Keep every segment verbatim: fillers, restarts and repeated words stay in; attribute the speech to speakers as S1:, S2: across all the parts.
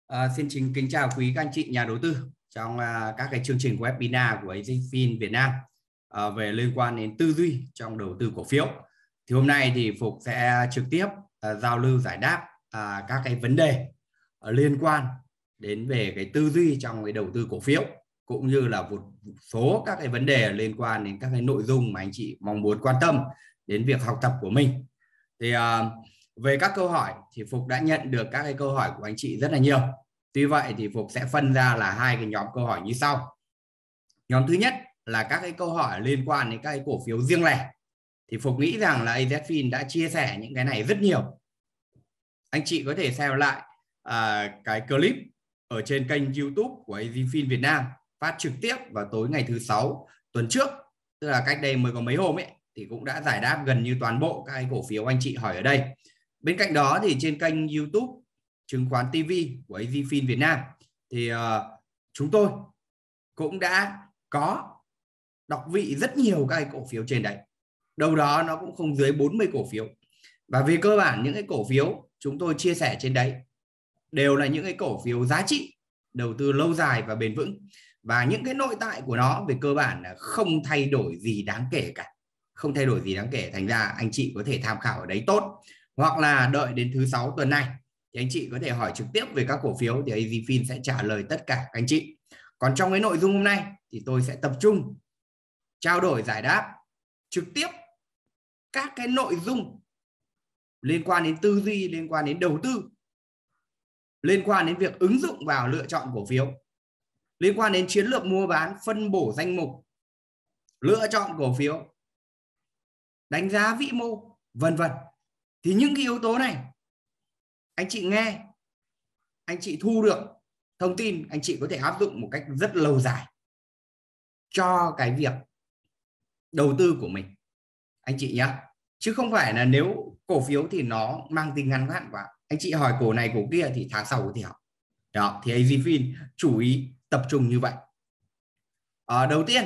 S1: À, xin chính kính chào quý các anh chị nhà đầu tư trong à, các cái chương trình webinar của Azfin Việt Nam à, về liên quan đến tư duy trong đầu tư cổ phiếu. Thì hôm nay thì Phục sẽ trực tiếp à, giao lưu giải đáp à, các cái vấn đề à, liên quan đến về cái tư duy trong cái đầu tư cổ phiếu, cũng như là một số các cái vấn đề liên quan đến các cái nội dung mà anh chị mong muốn quan tâm đến việc học tập của mình. Thì à, về các câu hỏi thì Phục đã nhận được các cái câu hỏi của anh chị rất là nhiều. Tuy vậy thì Phục sẽ phân ra là hai cái nhóm câu hỏi như sau. Nhóm thứ nhất là các cái câu hỏi liên quan đến các cái cổ phiếu riêng lẻ. Thì Phục nghĩ rằng là Azfin đã chia sẻ những cái này rất nhiều. Anh chị có thể xem lại à, cái clip ở trên kênh YouTube của Azfin Việt Nam phát trực tiếp vào tối ngày thứ sáu tuần trước, tức là cách đây mới có mấy hôm ấy, thì cũng đã giải đáp gần như toàn bộ các cái cổ phiếu anh chị hỏi ở đây. Bên cạnh đó thì trên kênh YouTube Chứng khoán ti vi của Azfin Việt Nam thì uh, chúng tôi cũng đã có đọc vị rất nhiều các cái cổ phiếu trên đấy. Đâu đó nó cũng không dưới bốn mươi cổ phiếu. Và về cơ bản những cái cổ phiếu chúng tôi chia sẻ trên đấy đều là những cái cổ phiếu giá trị, đầu tư lâu dài và bền vững. Và những cái nội tại của nó về cơ bản là không thay đổi gì đáng kể cả. Không thay đổi gì đáng kể. Thành ra anh chị có thể tham khảo ở đấy tốt. Hoặc là đợi đến thứ sáu tuần này thì anh chị có thể hỏi trực tiếp về các cổ phiếu thì Azfin sẽ trả lời tất cả các anh chị. Còn trong cái nội dung hôm nay thì tôi sẽ tập trung trao đổi giải đáp trực tiếp các cái nội dung liên quan đến tư duy, liên quan đến đầu tư, liên quan đến việc ứng dụng vào lựa chọn cổ phiếu, liên quan đến chiến lược mua bán, phân bổ danh mục, lựa chọn cổ phiếu, đánh giá vĩ mô, vân vân. Thì những cái yếu tố này anh chị nghe, anh chị thu được thông tin, anh chị có thể áp dụng một cách rất lâu dài cho cái việc đầu tư của mình anh chị nhé. Chứ không phải là nếu cổ phiếu thì nó mang tính ngắn hạn quá, anh chị hỏi cổ này cổ kia thì tháng sau thì học. Đó, thì Azfin chú ý tập trung như vậy. À, đầu tiên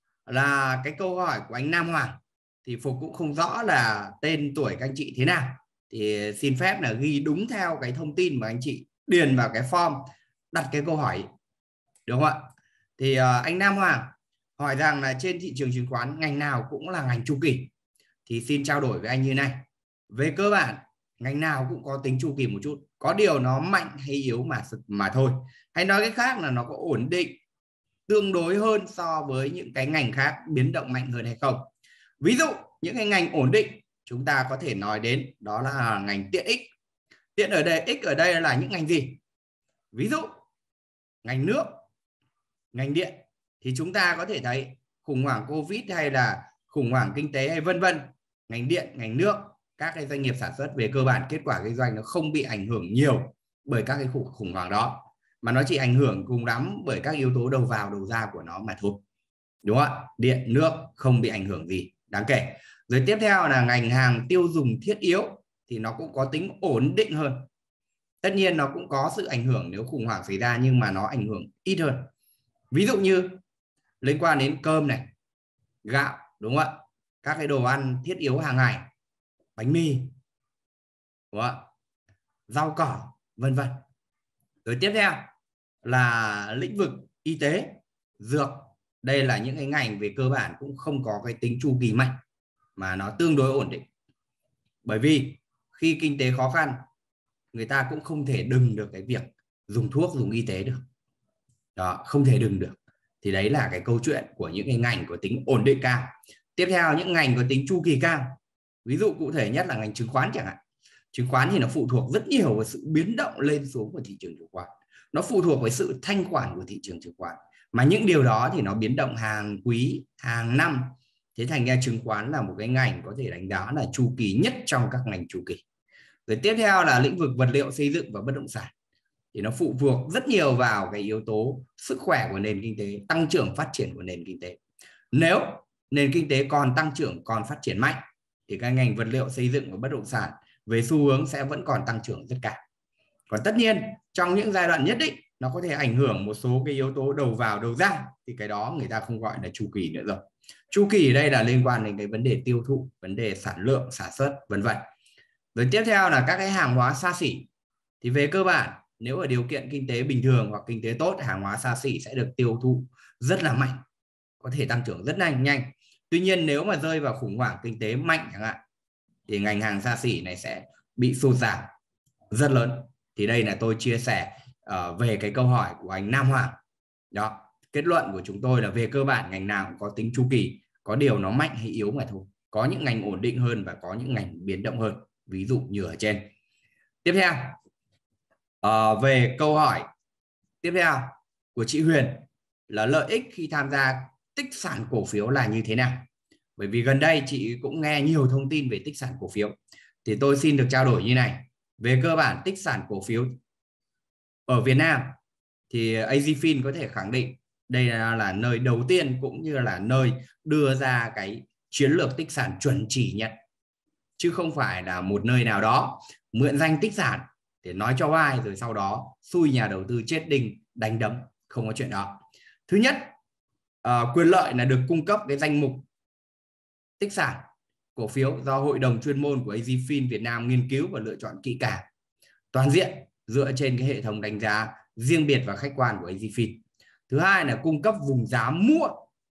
S1: là cái câu hỏi của anh Nam Hoàng, thì Phục cũng không rõ là tên tuổi các anh chị thế nào, thì xin phép là ghi đúng theo cái thông tin mà anh chị điền vào cái form đặt cái câu hỏi, đúng không ạ? Thì uh, anh Nam Hoàng hỏi rằng là trên thị trường chứng khoán ngành nào cũng là ngành chu kỳ. Thì xin trao đổi với anh như này. Về cơ bản ngành nào cũng có tính chu kỳ một chút, có điều nó mạnh hay yếu mà mà thôi. Hay nói cái khác là nó có ổn định tương đối hơn so với những cái ngành khác biến động mạnh hơn hay không. Ví dụ những cái ngành ổn định chúng ta có thể nói đến đó là ngành tiện ích. Tiện ở đây, ích ở đây là những ngành gì? Ví dụ ngành nước, ngành điện. Thì chúng ta có thể thấy khủng hoảng Covid hay là khủng hoảng kinh tế hay vân vân, ngành điện, ngành nước, các cái doanh nghiệp sản xuất về cơ bản kết quả kinh doanh nó không bị ảnh hưởng nhiều bởi các cái khủng hoảng đó, mà nó chỉ ảnh hưởng cùng lắm bởi các yếu tố đầu vào đầu ra của nó mà thôi, đúng không ạ? Điện, nước không bị ảnh hưởng gì đáng kể. Rồi tiếp theo là ngành hàng tiêu dùng thiết yếu, thì nó cũng có tính ổn định hơn. Tất nhiên nó cũng có sự ảnh hưởng nếu khủng hoảng xảy ra, nhưng mà nó ảnh hưởng ít hơn. Ví dụ như liên quan đến cơm này, gạo, đúng không ạ? Các cái đồ ăn thiết yếu hàng ngày, bánh mì, đúng không ạ? Rau cỏ, vân vân. Rồi tiếp theo là lĩnh vực y tế, dược. Đây là những cái ngành về cơ bản cũng không có cái tính chu kỳ mạnh, mà nó tương đối ổn định. Bởi vì khi kinh tế khó khăn, người ta cũng không thể đừng được cái việc dùng thuốc, dùng y tế được. Đó, không thể đừng được. Thì đấy là cái câu chuyện của những cái ngành có tính ổn định cao. Tiếp theo những ngành có tính chu kỳ cao. Ví dụ cụ thể nhất là ngành chứng khoán chẳng hạn. Chứng khoán thì nó phụ thuộc rất nhiều vào sự biến động lên xuống của thị trường chứng khoán. Nó phụ thuộc với sự thanh khoản của thị trường chứng khoán. Mà những điều đó thì nó biến động hàng quý, hàng năm. Thế thành ra chứng khoán là một cái ngành có thể đánh giá là chu kỳ nhất trong các ngành chu kỳ. Rồi tiếp theo là lĩnh vực vật liệu xây dựng và bất động sản. Thì nó phụ thuộc rất nhiều vào cái yếu tố sức khỏe của nền kinh tế, tăng trưởng phát triển của nền kinh tế. Nếu nền kinh tế còn tăng trưởng, còn phát triển mạnh, thì các ngành vật liệu xây dựng và bất động sản về xu hướng sẽ vẫn còn tăng trưởng rất cao. Còn tất nhiên trong những giai đoạn nhất định nó có thể ảnh hưởng một số cái yếu tố đầu vào đầu ra, thì cái đó người ta không gọi là chu kỳ nữa rồi. Chu kỳ ở đây là liên quan đến cái vấn đề tiêu thụ, vấn đề sản lượng, sản xuất, vân vân. Rồi tiếp theo là các cái hàng hóa xa xỉ. Thì về cơ bản Nếu ở điều kiện kinh tế bình thường hoặc kinh tế tốt, hàng hóa xa xỉ sẽ được tiêu thụ rất là mạnh, có thể tăng trưởng rất nhanh nhanh. Tuy nhiên nếu mà rơi vào khủng hoảng kinh tế mạnh chẳng hạn thì ngành hàng xa xỉ này sẽ bị sụt giảm rất lớn. Thì đây là tôi chia sẻ uh, về cái câu hỏi của anh Nam Hoàng. Đó, kết luận của chúng tôi là về cơ bản ngành nào cũng có tính chu kỳ, có điều nó mạnh hay yếu mà thôi. Có những ngành ổn định hơn và có những ngành biến động hơn, ví dụ như ở trên. Tiếp theo, uh, về câu hỏi tiếp theo của chị Huyền là lợi ích khi tham gia tích sản cổ phiếu là như thế nào? Bởi vì gần đây chị cũng nghe nhiều thông tin về tích sản cổ phiếu, thì tôi xin được trao đổi như này. Về cơ bản tích sản cổ phiếu ở Việt Nam thì Azfin có thể khẳng định đây là, là nơi đầu tiên cũng như là nơi đưa ra cái chiến lược tích sản chuẩn chỉ nhận, chứ không phải là một nơi nào đó mượn danh tích sản để nói cho ai rồi sau đó xui nhà đầu tư chết đinh đánh đấm, không có chuyện đó. Thứ nhất, uh, quyền lợi là được cung cấp cái danh mục tích sản cổ phiếu do hội đồng chuyên môn của Azfin Việt Nam nghiên cứu và lựa chọn kỹ càng, toàn diện dựa trên cái hệ thống đánh giá riêng biệt và khách quan của Azfin. Thứ hai là cung cấp vùng giá mua.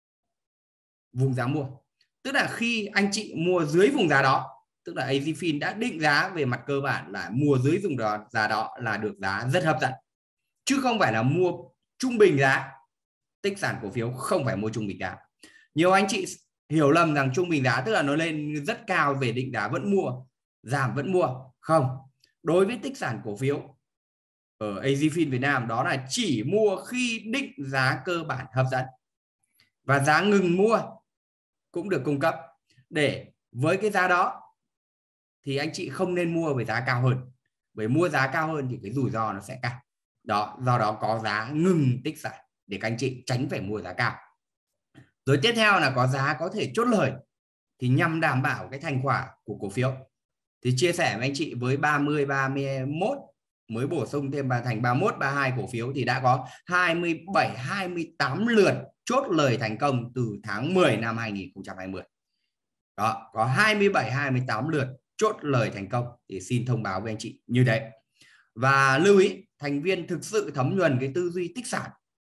S1: Vùng giá mua tức là khi anh chị mua dưới vùng giá đó, tức là Azfin đã định giá về mặt cơ bản là mua dưới vùng đó, giá đó là được giá rất hấp dẫn, chứ không phải là mua trung bình giá. Tích sản cổ phiếu không phải mua trung bình giá. Nhiều anh chị hiểu lầm rằng trung bình giá tức là nó lên rất cao về định giá vẫn mua, giảm vẫn mua. Không, đối với tích sản cổ phiếu ở Azfin Việt Nam đó là chỉ mua khi định giá cơ bản hấp dẫn, và giá ngừng mua cũng được cung cấp, để với cái giá đó thì anh chị không nên mua với giá cao hơn, bởi mua giá cao hơn thì cái rủi ro nó sẽ cao. Đó, do đó có giá ngừng tích sản để các anh chị tránh phải mua giá cao. Rồi tiếp theo là có giá có thể chốt lời, thì nhằm đảm bảo cái thành quả của cổ phiếu. Thì chia sẻ với anh chị với ba mươi, ba mươi mốt mới bổ sung thêm vào thành ba mươi mốt, ba mươi hai cổ phiếu thì đã có hai mươi bảy, hai mươi tám lượt chốt lời thành công từ tháng mười năm hai nghìn không trăm hai mươi. Đó, có hai mươi bảy, hai mươi tám lượt chốt lời thành công, thì xin thông báo với anh chị như thế. Và lưu ý, thành viên thực sự thấm nhuần cái tư duy tích sản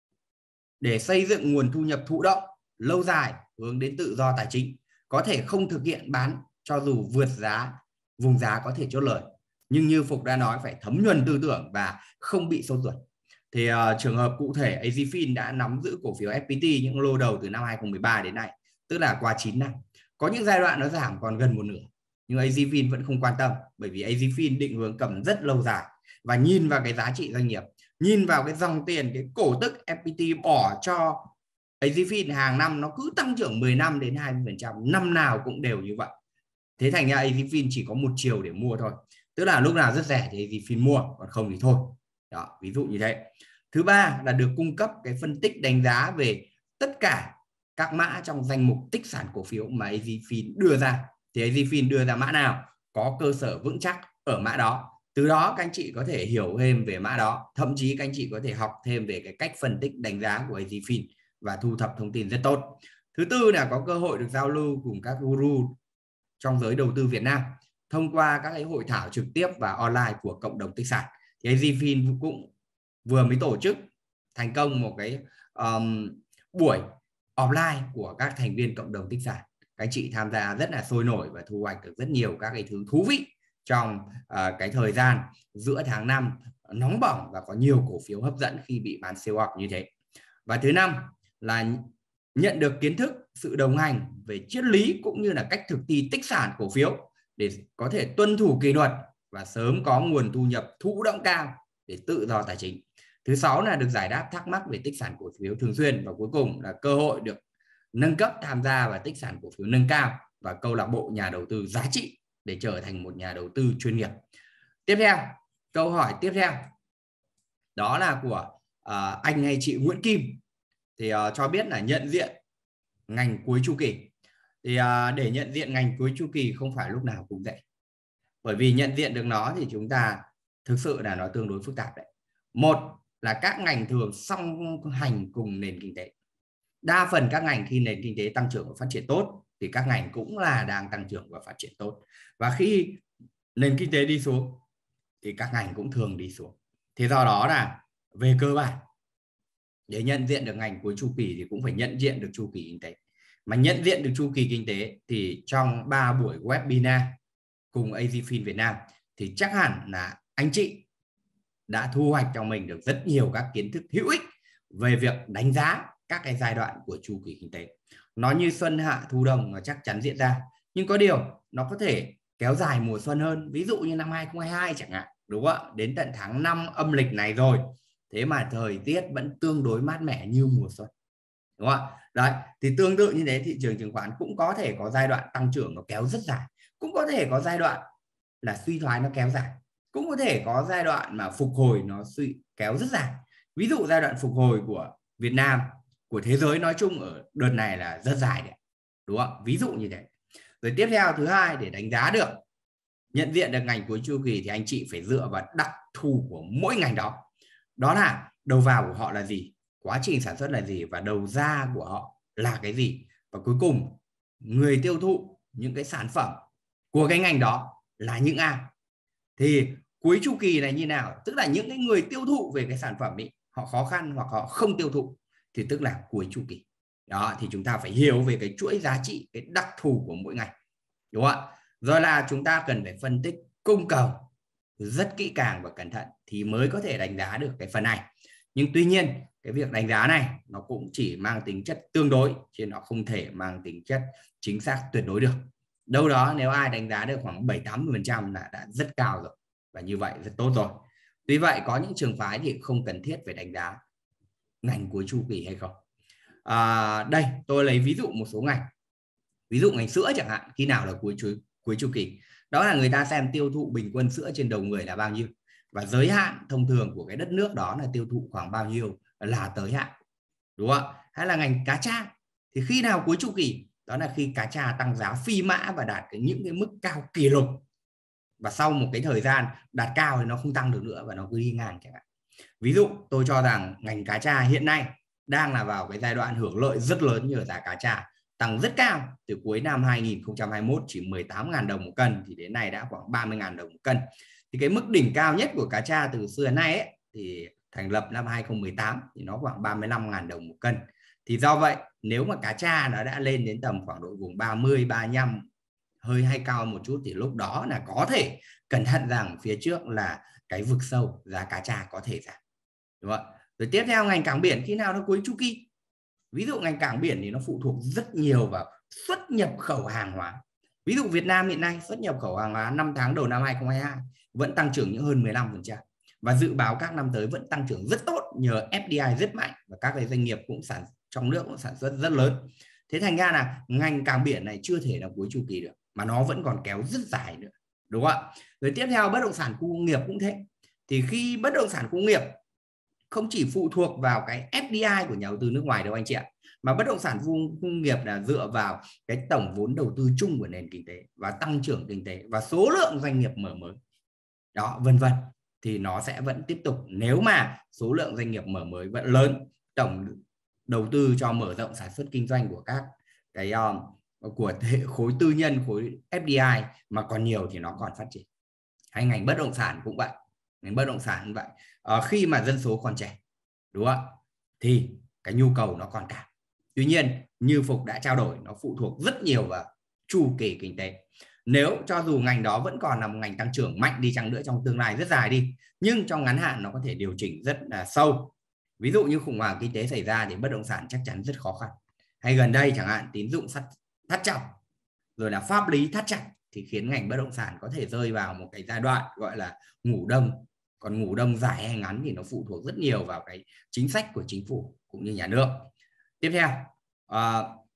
S1: để xây dựng nguồn thu nhập thụ động lâu dài hướng đến tự do tài chính, có thể không thực hiện bán cho dù vượt giá vùng giá có thể chốt lời, nhưng như Phục đã nói phải thấm nhuần tư tưởng và không bị sốt ruột. Thì uh, trường hợp cụ thể Azfin đã nắm giữ cổ phiếu ép pê tê những lô đầu từ năm hai nghìn không trăm mười ba đến nay, tức là qua chín năm. Có những giai đoạn nó giảm còn gần một nửa, nhưng Azfin vẫn không quan tâm, bởi vì Azfin định hướng cầm rất lâu dài và nhìn vào cái giá trị doanh nghiệp, nhìn vào cái dòng tiền, cái cổ tức ép pê tê bỏ cho Azfin hàng năm nó cứ tăng trưởng mười năm đến hai mươi phần trăm, năm nào cũng đều như vậy. Thế thành ra Azfin chỉ có một chiều để mua thôi, tức là lúc nào rất rẻ thì Azfin mua, còn không thì thôi. Đó, ví dụ như thế. Thứ ba là được cung cấp cái phân tích đánh giá về tất cả các mã trong danh mục tích sản cổ phiếu mà Azfin đưa ra. Thì Azfin đưa ra mã nào có cơ sở vững chắc ở mã đó. Từ đó các anh chị có thể hiểu thêm về mã đó, thậm chí các anh chị có thể học thêm về cái cách phân tích đánh giá của Azfin và thu thập thông tin rất tốt. Thứ tư là có cơ hội được giao lưu cùng các guru trong giới đầu tư Việt Nam thông qua các cái hội thảo trực tiếp và online của cộng đồng tích sản. Thì Azfin cũng vừa mới tổ chức thành công một cái um, buổi offline của các thành viên cộng đồng tích sản. Các anh chị tham gia rất là sôi nổi và thu hoạch được rất nhiều các cái thứ thú vị trong uh, cái thời gian giữa tháng năm nóng bỏng và có nhiều cổ phiếu hấp dẫn khi bị bán sell off như thế. Và thứ năm là nhận được kiến thức, sự đồng hành về triết lý cũng như là cách thực thi tích sản cổ phiếu để có thể tuân thủ kỷ luật và sớm có nguồn thu nhập thụ động cao để tự do tài chính. Thứ sáu là được giải đáp thắc mắc về tích sản cổ phiếu thường xuyên, và cuối cùng là cơ hội được nâng cấp tham gia vào tích sản cổ phiếu nâng cao và câu lạc bộ nhà đầu tư giá trị để trở thành một nhà đầu tư chuyên nghiệp. Tiếp theo, câu hỏi tiếp theo đó là của uh, anh hay chị Nguyễn Kim, thì uh, cho biết là nhận diện ngành cuối chu kỳ. Thì uh, để nhận diện ngành cuối chu kỳ không phải lúc nào cũng dễ, bởi vì nhận diện được nó thì chúng ta thực sự là nó tương đối phức tạp đấy. Một là các ngành thường song hành cùng nền kinh tế. Đa phần các ngành khi nền kinh tế tăng trưởng và phát triển tốt thì các ngành cũng là đang tăng trưởng và phát triển tốt, và khi nền kinh tế đi xuống thì các ngành cũng thường đi xuống. Thế do đó là về cơ bản để nhận diện được ngành cuối chu kỳ thì cũng phải nhận diện được chu kỳ kinh tế. Mà nhận diện được chu kỳ kinh tế thì trong ba buổi webinar cùng Azfin Việt Nam thì chắc hẳn là anh chị đã thu hoạch cho mình được rất nhiều các kiến thức hữu ích về việc đánh giá các cái giai đoạn của chu kỳ kinh tế. Nó như xuân hạ thu đông nó chắc chắn diễn ra, nhưng có điều nó có thể kéo dài mùa xuân hơn, ví dụ như năm hai không hai hai chẳng hạn, đúng không ạ? Đến tận tháng năm âm lịch này rồi, thế mà thời tiết vẫn tương đối mát mẻ như mùa xuân, đúng không ạ? Đấy, thì tương tự như thế thị trường chứng khoán cũng có thể có giai đoạn tăng trưởng nó kéo rất dài, cũng có thể có giai đoạn là suy thoái nó kéo dài, cũng có thể có giai đoạn mà phục hồi nó suy kéo rất dài. Ví dụ giai đoạn phục hồi của Việt Nam, của thế giới nói chung ở đợt này là rất dài đấy, đúng không? Ví dụ như thế. Rồi tiếp theo, thứ hai, để đánh giá được, nhận diện được ngành cuối chu kỳ thì anh chị phải dựa vào đặc thù của mỗi ngành đó. Đó là đầu vào của họ là gì, quá trình sản xuất là gì, và đầu ra của họ là cái gì, và cuối cùng người tiêu thụ những cái sản phẩm của cái ngành đó là những ai. Thì cuối chu kỳ này như nào, tức là những cái người tiêu thụ về cái sản phẩm ấy họ khó khăn hoặc họ không tiêu thụ thì tức là cuối chu kỳ. Đó, thì chúng ta phải hiểu về cái chuỗi giá trị, cái đặc thù của mỗi ngành, đúng không ạ? Rồi là chúng ta cần phải phân tích cung cầu rất kỹ càng và cẩn thận thì mới có thể đánh giá được cái phần này. Nhưng tuy nhiên cái việc đánh giá này nó cũng chỉ mang tính chất tương đối, chứ nó không thể mang tính chất chính xác tuyệt đối được. Đâu đó nếu ai đánh giá được khoảng bảy tám mươi phần trăm là đã rất cao rồi, và như vậy rất tốt rồi. Tuy vậy có những trường phái thì không cần thiết phải đánh giá ngành cuối chu kỳ hay không. À, đây tôi lấy ví dụ một số ngành, ví dụ ngành sữa chẳng hạn, khi nào là cuối chu cuối chu kỳ. Đó là người ta xem tiêu thụ bình quân sữa trên đầu người là bao nhiêu, và giới hạn thông thường của cái đất nước đó là tiêu thụ khoảng bao nhiêu là tới hạn, đúng không? Hay là ngành cá tra, thì khi nào cuối chu kỳ, đó là khi cá tra tăng giá phi mã và đạt cái những cái mức cao kỷ lục, và sau một cái thời gian đạt cao thì nó không tăng được nữa và nó cứ đi ngang chẳng hạn. Ví dụ tôi cho rằng ngành cá tra hiện nay đang là vào cái giai đoạn hưởng lợi rất lớn nhờ giá cá tra tăng rất cao. Từ cuối năm hai nghìn không trăm hai mươi mốt chỉ mười tám nghìn đồng một cân thì đến nay đã khoảng ba mươi nghìn đồng một cân. Thì cái mức đỉnh cao nhất của cá tra từ xưa đến nay ấy, thì thành lập năm hai nghìn không trăm mười tám thì nó khoảng ba mươi lăm nghìn đồng một cân. Thì do vậy nếu mà cá tra nó đã lên đến tầm khoảng độ vùng ba mươi, ba mươi lăm, hơi hay cao một chút, thì lúc đó là có thể cẩn thận rằng phía trước là cái vực sâu, giá cá tra có thể giảm, đúng không? Rồi tiếp theo ngành cảng biển khi nào nó cuối chu kỳ. Ví dụ ngành cảng biển thì nó phụ thuộc rất nhiều vào xuất nhập khẩu hàng hóa. Ví dụ Việt Nam hiện nay xuất nhập khẩu hàng hóa năm tháng đầu năm hai nghìn không trăm hai mươi hai vẫn tăng trưởng những hơn mười lăm phần trăm, và dự báo các năm tới vẫn tăng trưởng rất tốt nhờ ép đê i rất mạnh và các cái doanh nghiệp cũng sản trong nước cũng sản xuất rất lớn. Thế thành ra là ngành cảng biển này chưa thể là cuối chu kỳ được, mà nó vẫn còn kéo rất dài nữa, đúng không ạ? Rồi tiếp theo bất động sản khu công nghiệp cũng thế. Thì khi bất động sản khu công nghiệp không chỉ phụ thuộc vào cái ép đê i của nhà đầu tư nước ngoài đâu anh chị ạ, mà bất động sản khu công nghiệp là dựa vào cái tổng vốn đầu tư chung của nền kinh tế và tăng trưởng kinh tế và số lượng doanh nghiệp mở mới đó, vân vân, thì nó sẽ vẫn tiếp tục. Nếu mà số lượng doanh nghiệp mở mới vẫn lớn, tổng đầu tư cho mở rộng sản xuất kinh doanh của các cái um, của hệ khối tư nhân, khối ép đê i mà còn nhiều thì nó còn phát triển. Hay ngành bất động sản cũng vậy, ngành bất động sản cũng vậy. À, khi mà dân số còn trẻ, đúng không, thì cái nhu cầu nó còn cao. Tuy nhiên như Phục đã trao đổi, nó phụ thuộc rất nhiều vào chu kỳ kinh tế. Nếu cho dù ngành đó vẫn còn là một ngành tăng trưởng mạnh đi chăng nữa trong tương lai rất dài đi, nhưng trong ngắn hạn nó có thể điều chỉnh rất là sâu. Ví dụ như khủng hoảng kinh tế xảy ra thì bất động sản chắc chắn rất khó khăn. Hay gần đây chẳng hạn tín dụng thắt chặt, rồi là pháp lý thắt chặt, thì khiến ngành bất động sản có thể rơi vào một cái giai đoạn gọi là ngủ đông. Còn ngủ đông dài hay ngắn thì nó phụ thuộc rất nhiều vào cái chính sách của chính phủ cũng như nhà nước. Tiếp theo à,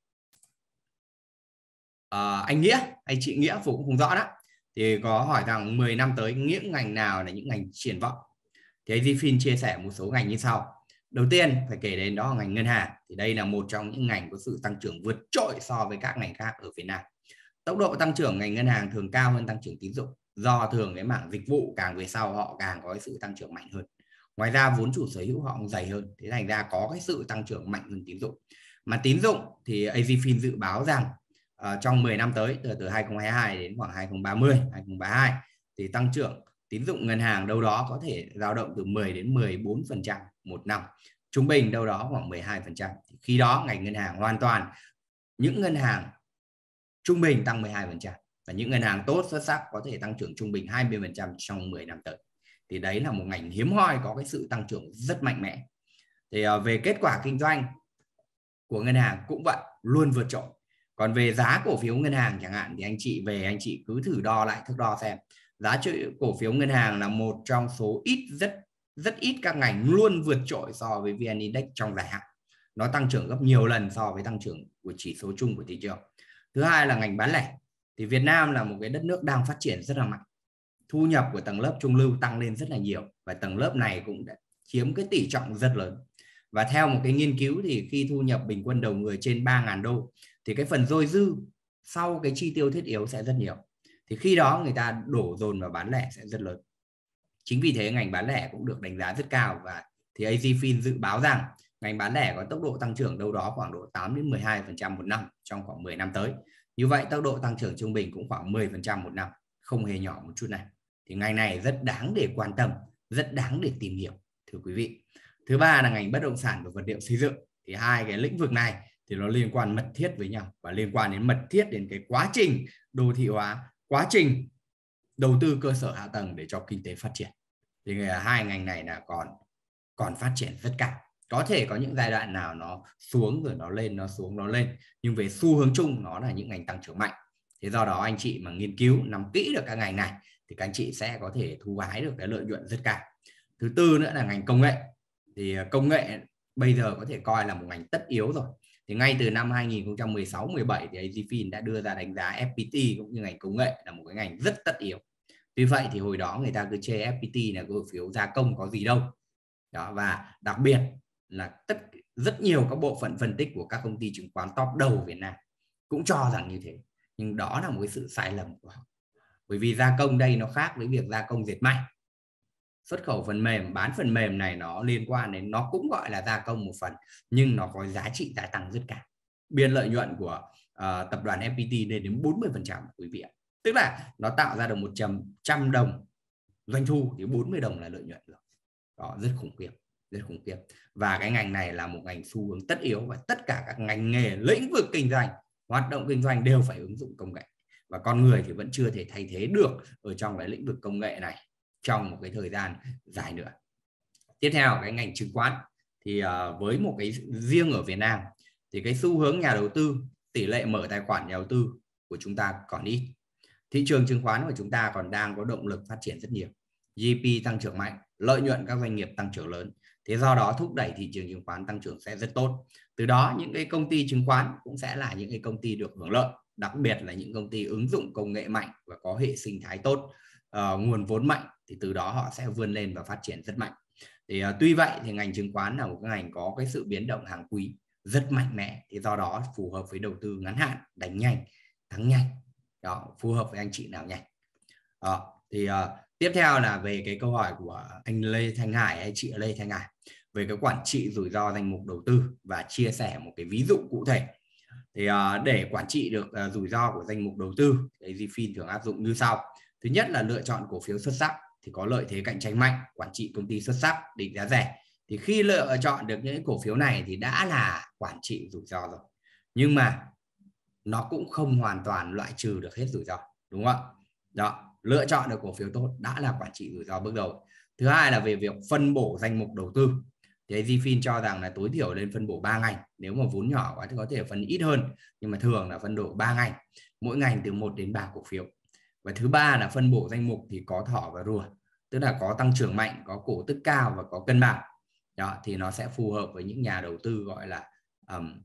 S1: à, anh Nghĩa hay chị Nghĩa, Phục cũng không rõ đó, thì có hỏi rằng mười năm tới những ngành nào là những ngành triển vọng. Thì Azfin chia sẻ một số ngành như sau. Đầu tiên phải kể đến đó là ngành ngân hàng. Thì đây là một trong những ngành có sự tăng trưởng vượt trội so với các ngành khác ở Việt Nam. Tốc độ tăng trưởng ngành ngân hàng thường cao hơn tăng trưởng tín dụng, do thường cái mảng dịch vụ càng về sau họ càng có cái sự tăng trưởng mạnh hơn. Ngoài ra vốn chủ sở hữu họ cũng dày hơn, thế thành ra có cái sự tăng trưởng mạnh hơn tín dụng. Mà tín dụng thì Azfin dự báo rằng uh, trong mười năm tới, từ từ hai nghìn không trăm hai mươi hai đến khoảng hai nghìn không trăm ba mươi, hai nghìn không trăm ba mươi hai thì tăng trưởng tín dụng ngân hàng đâu đó có thể dao động từ mười đến mười bốn phần trăm một năm, trung bình đâu đó khoảng mười hai phần trăm. Khi đó ngành ngân hàng hoàn toàn, những ngân hàng trung bình tăng mười hai phần trăm và những ngân hàng tốt xuất sắc có thể tăng trưởng trung bình hai mươi phần trăm trong mười năm tới. Thì đấy là một ngành hiếm hoi có cái sự tăng trưởng rất mạnh mẽ. Thì về kết quả kinh doanh của ngân hàng cũng vậy, luôn vượt trội. Còn về giá cổ phiếu ngân hàng chẳng hạn thì anh chị về anh chị cứ thử đo lại thước đo xem. Giá trị cổ phiếu ngân hàng là một trong số ít rất rất ít các ngành luôn vượt trội so với vê en Index trong dài hạn. Nó tăng trưởng gấp nhiều lần so với tăng trưởng của chỉ số chung của thị trường. Thứ hai là ngành bán lẻ. Thì Việt Nam là một cái đất nước đang phát triển rất là mạnh. Thu nhập của tầng lớp trung lưu tăng lên rất là nhiều và tầng lớp này cũng đã chiếm cái tỷ trọng rất lớn. Và theo một cái nghiên cứu thì khi thu nhập bình quân đầu người trên ba nghìn đô thì cái phần dôi dư sau cái chi tiêu thiết yếu sẽ rất nhiều. Thì khi đó người ta đổ dồn vào bán lẻ sẽ rất lớn. Chính vì thế ngành bán lẻ cũng được đánh giá rất cao và thì Azfin dự báo rằng ngành bán lẻ có tốc độ tăng trưởng đâu đó khoảng độ tám đến mười hai phần trăm một năm trong khoảng mười năm tới. Như vậy tốc độ tăng trưởng trung bình cũng khoảng mười phần trăm một năm, không hề nhỏ một chút nào. Thì ngành này rất đáng để quan tâm, rất đáng để tìm hiểu thưa quý vị. Thứ ba là ngành bất động sản và vật liệu xây dựng. Thì hai cái lĩnh vực này thì nó liên quan mật thiết với nhau và liên quan đến mật thiết đến cái quá trình đô thị hóa, quá trình đầu tư cơ sở hạ tầng để cho kinh tế phát triển. Thì hai ngành này là còn còn phát triển rất cao. Có thể có những giai đoạn nào nó xuống rồi nó lên, nó xuống nó lên, nhưng về xu hướng chung nó là những ngành tăng trưởng mạnh. Thế do đó anh chị mà nghiên cứu nắm kỹ được các ngành này thì các anh chị sẽ có thể thu hái được cái lợi nhuận rất cao. Thứ tư nữa là ngành công nghệ. Thì công nghệ bây giờ có thể coi là một ngành tất yếu rồi. Thì ngay từ năm hai nghìn không trăm mười sáu mười bảy thì Azfin đã đưa ra đánh giá ép pê tê cũng như ngành công nghệ là một cái ngành rất tất yếu. Tuy vậy thì hồi đó người ta cứ chê ép pê tê là cổ phiếu gia công có gì đâu. Đó, và đặc biệt là tất rất nhiều các bộ phận phân tích của các công ty chứng khoán top đầu Việt Nam cũng cho rằng như thế. Nhưng đó là một cái sự sai lầm của họ. Bởi vì gia công đây nó khác với việc gia công dệt may. Xuất khẩu phần mềm, bán phần mềm này nó liên quan đến, nó cũng gọi là gia công một phần, nhưng nó có giá trị gia tăng rất cao. Biên lợi nhuận của uh, tập đoàn ép pê tê lên đến bốn mươi phần trăm quý vị ạ. Tức là nó tạo ra được một trăm đồng doanh thu thì bốn mươi đồng là lợi nhuận rồi. Đó, rất khủng khiếp, rất khủng khiếp. Và cái ngành này là một ngành xu hướng tất yếu và tất cả các ngành nghề, lĩnh vực kinh doanh, hoạt động kinh doanh đều phải ứng dụng công nghệ. Và con người thì vẫn chưa thể thay thế được ở trong cái lĩnh vực công nghệ này trong một cái thời gian dài nữa. Tiếp theo cái ngành chứng khoán thì uh, với một cái riêng ở Việt Nam thì cái xu hướng nhà đầu tư, tỷ lệ mở tài khoản nhà đầu tư của chúng ta còn ít. Thị trường chứng khoán của chúng ta còn đang có động lực phát triển rất nhiều. giê đê pê tăng trưởng mạnh, lợi nhuận các doanh nghiệp tăng trưởng lớn. Thế do đó thúc đẩy thị trường chứng khoán tăng trưởng sẽ rất tốt. Từ đó những cái công ty chứng khoán cũng sẽ là những cái công ty được hưởng lợi, đặc biệt là những công ty ứng dụng công nghệ mạnh và có hệ sinh thái tốt, uh, nguồn vốn mạnh, thì từ đó họ sẽ vươn lên và phát triển rất mạnh. Thì uh, tuy vậy thì ngành chứng khoán là một cái ngành có cái sự biến động hàng quý rất mạnh mẽ, thì do đó phù hợp với đầu tư ngắn hạn, đánh nhanh, thắng nhanh. Đó, phù hợp với anh chị nào nhanh. Đó, thì uh, tiếp theo là về cái câu hỏi của anh Lê Thanh Hải hay chị Lê Thanh Hải về cái quản trị rủi ro danh mục đầu tư và chia sẻ một cái ví dụ cụ thể. Thì uh, để quản trị được uh, rủi ro của danh mục đầu tư, Azfin thường áp dụng như sau. Thứ nhất là lựa chọn cổ phiếu xuất sắc thì có lợi thế cạnh tranh mạnh, quản trị công ty xuất sắc, định giá rẻ. Thì khi lựa chọn được những cổ phiếu này thì đã là quản trị rủi ro rồi. Nhưng mà nó cũng không hoàn toàn loại trừ được hết rủi ro, đúng không ạ? Đó, lựa chọn được cổ phiếu tốt đã là quản trị rủi ro bước đầu. Thứ hai là về việc phân bổ danh mục đầu tư. Thì Azfin cho rằng là tối thiểu lên phân bổ ba ngành. Nếu mà vốn nhỏ quá thì có thể phân ít hơn, nhưng mà thường là phân bổ ba ngành, mỗi ngành từ một đến ba cổ phiếu. Và thứ ba là phân bổ danh mục thì có thỏ và rùa, tức là có tăng trưởng mạnh, có cổ tức cao và có cân bằng. Đó, thì nó sẽ phù hợp với những nhà đầu tư gọi là um,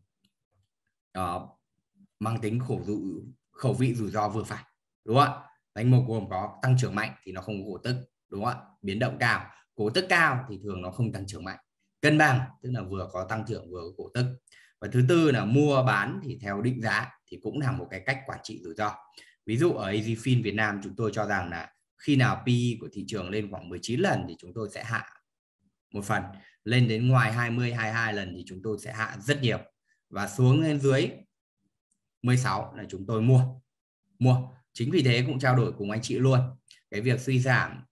S1: uh, mang tính khẩu, dụ, khẩu vị rủi ro vừa phải, đúng không ạ? Danh mục gồm có tăng trưởng mạnh thì nó không có cổ tức, đúng không ạ? Biến động cao, cổ tức cao thì thường nó không tăng trưởng mạnh. Cân bằng tức là vừa có tăng trưởng vừa có cổ tức. Và thứ tư là mua bán thì theo định giá thì cũng là một cái cách quản trị rủi ro. Ví dụ ở Azfin Việt Nam chúng tôi cho rằng là khi nào pê e của thị trường lên khoảng mười chín lần thì chúng tôi sẽ hạ một phần, lên đến ngoài hai mươi, hai mươi hai lần thì chúng tôi sẽ hạ rất nhiều, và xuống lên dưới mười sáu là chúng tôi mua. Mua. Chính vì thế cũng trao đổi cùng anh chị luôn. Cái việc suy giảm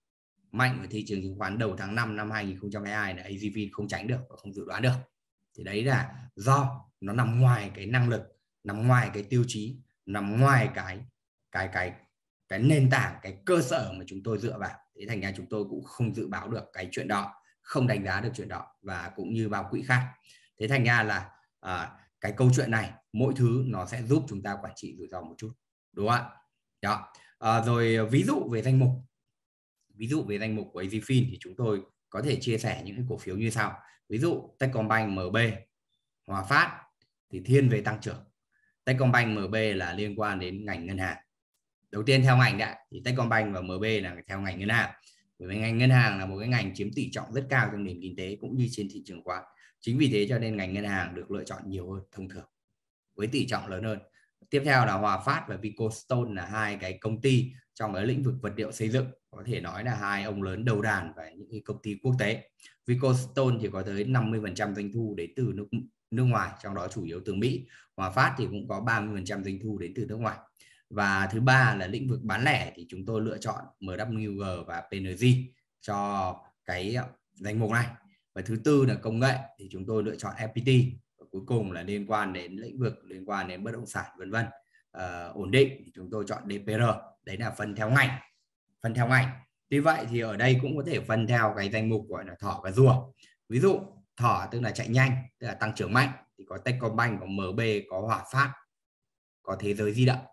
S1: mạnh của thị trường chứng khoán đầu tháng năm năm hai nghìn không trăm hai mươi hai là a xê Fin không tránh được và không dự đoán được. Thì đấy là do nó nằm ngoài cái năng lực, nằm ngoài cái tiêu chí, nằm ngoài cái cái cái cái nền tảng, cái cơ sở mà chúng tôi dựa vào. Thế thành ra chúng tôi cũng không dự báo được cái chuyện đó, không đánh giá được chuyện đó, và cũng như bao quỹ khác. Thế thành ra là à, cái câu chuyện này mỗi thứ nó sẽ giúp chúng ta quản trị rủi ro một chút, đúng không ạ? Đó. À, rồi ví dụ về danh mục, ví dụ về danh mục của a xê Fin thì chúng tôi có thể chia sẻ những cái cổ phiếu như sau. Ví dụ Techcombank, em bê, Hòa Phát thì thiên về tăng trưởng. Techcombank, em bê là liên quan đến ngành ngân hàng. Đầu tiên theo ngành đã thì Techcombank và em bê là theo ngành ngân hàng. Bởi vì ngành ngân hàng là một cái ngành chiếm tỷ trọng rất cao trong nền kinh tế cũng như trên thị trường chứng khoán. Chính vì thế cho nên ngành ngân hàng được lựa chọn nhiều hơn thông thường, với tỷ trọng lớn hơn. Tiếp theo là Hòa Phát và Vicostone là hai cái công ty trong cái lĩnh vực vật liệu xây dựng, có thể nói là hai ông lớn đầu đàn và những cái công ty quốc tế. Vicostone thì có tới năm mươi phần trăm doanh thu đến từ nước nước ngoài, trong đó chủ yếu từ Mỹ. Hòa Phát thì cũng có ba mươi phần trăm doanh thu đến từ nước ngoài. Và thứ ba là lĩnh vực bán lẻ thì chúng tôi lựa chọn em vê kép giê và pê en giê cho cái danh mục này. Và thứ tư là công nghệ thì chúng tôi lựa chọn ép pê tê. Và cuối cùng là liên quan đến lĩnh vực liên quan đến bất động sản vân vân. À, ổn định thì chúng tôi chọn đê pê rờ. Đấy là phân theo ngành. Phân theo ngành. Tuy vậy thì ở đây cũng có thể phân theo cái danh mục gọi là thỏ và rùa. Ví dụ thỏ tức là chạy nhanh, tức là tăng trưởng mạnh thì có Techcombank, có em bê, có Hòa Phát, có Thế Giới Di động,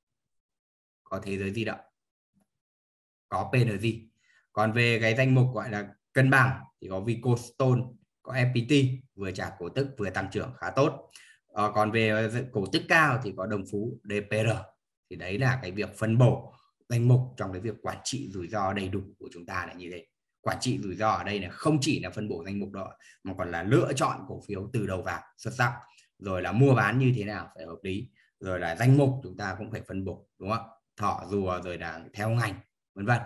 S1: có Thế Giới Di động, có pê en giê. Còn về cái danh mục gọi là cân bằng thì có Vicostone, có ép pê tê vừa trả cổ tức vừa tăng trưởng khá tốt. À, còn về cổ tức cao thì có Đồng Phú, đê pê rờ. Thì đấy là cái việc phân bổ danh mục trong cái việc quản trị rủi ro đầy đủ của chúng ta là như thế. Quản trị rủi ro ở đây là không chỉ là phân bổ danh mục đó mà còn là lựa chọn cổ phiếu từ đầu vào xuất sắc, rồi là mua bán như thế nào phải hợp lý, rồi là danh mục chúng ta cũng phải phân bổ, đúng không? Thỏ rùa rồi là theo ngành vân vân.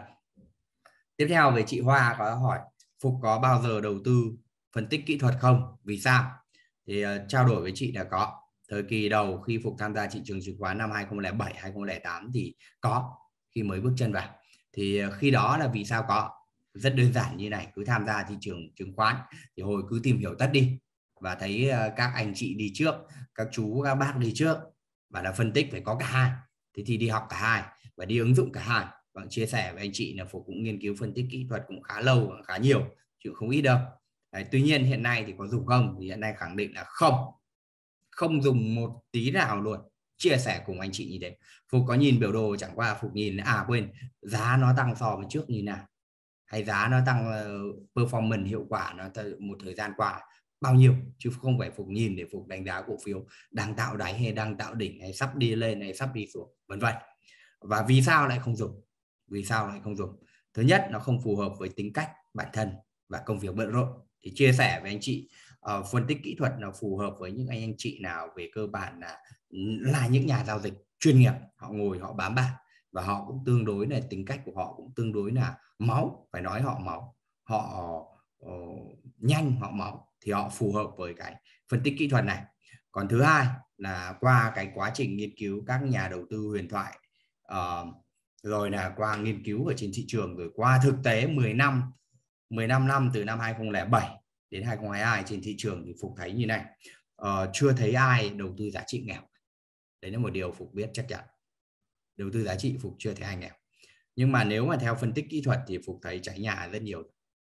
S1: Tiếp theo về chị Hoa có hỏi Phục có bao giờ đầu tư phân tích kỹ thuật không? Vì sao? Thì uh, trao đổi với chị là có. Thời kỳ đầu khi Phục tham gia thị trường chứng khoán năm hai nghìn không trăm lẻ bảy, hai nghìn không trăm lẻ tám thì có, khi mới bước chân vào. Thì uh, khi đó là vì sao có? Rất đơn giản như này, cứ tham gia thị trường chứng khoán thì hồi cứ tìm hiểu tất đi và thấy uh, các anh chị đi trước, các chú các bác đi trước và là phân tích phải có cả hai. Thế thì đi học cả hai và đi ứng dụng cả hai. Và chia sẻ với anh chị là Phục cũng nghiên cứu phân tích kỹ thuật cũng khá lâu, khá nhiều, chứ không ít đâu. Đấy, tuy nhiên hiện nay thì có dùng không? Thì hiện nay khẳng định là không. Không dùng một tí nào luôn. Chia sẻ cùng anh chị như thế. Phục có nhìn biểu đồ chẳng qua Phục nhìn, à quên, giá nó tăng so với trước như nào? Hay giá nó tăng uh, performance hiệu quả nó một thời gian qua bao nhiêu? Chứ không phải Phục nhìn để Phục đánh giá cổ phiếu đang tạo đáy hay đang tạo đỉnh hay sắp đi lên hay sắp đi xuống, vân vân. Và vì sao lại không dùng? Vì sao lại không dùng? Thứ nhất, nó không phù hợp với tính cách bản thân và công việc bận rộn. Thì chia sẻ với anh chị, uh, phân tích kỹ thuật nó phù hợp với những anh anh chị nào về cơ bản là là những nhà giao dịch chuyên nghiệp, họ ngồi họ bám bảng và họ cũng tương đối là tính cách của họ cũng tương đối là máu, phải nói họ máu, họ uh, nhanh, họ máu thì họ phù hợp với cái phân tích kỹ thuật này. Còn thứ hai là qua cái quá trình nghiên cứu các nhà đầu tư huyền thoại, uh, rồi là qua nghiên cứu ở trên thị trường, rồi qua thực tế mười năm, mười lăm năm từ năm hai nghìn không trăm lẻ bảy đến hai nghìn không trăm hai mươi hai trên thị trường thì Phục thấy như này, uh, chưa thấy ai đầu tư giá trị nghèo. Đấy là một điều Phục biết chắc chắn. Đầu tư giá trị Phục chưa thấy ai nghèo. Nhưng mà nếu mà theo phân tích kỹ thuật thì Phục thấy cháy nhà rất nhiều.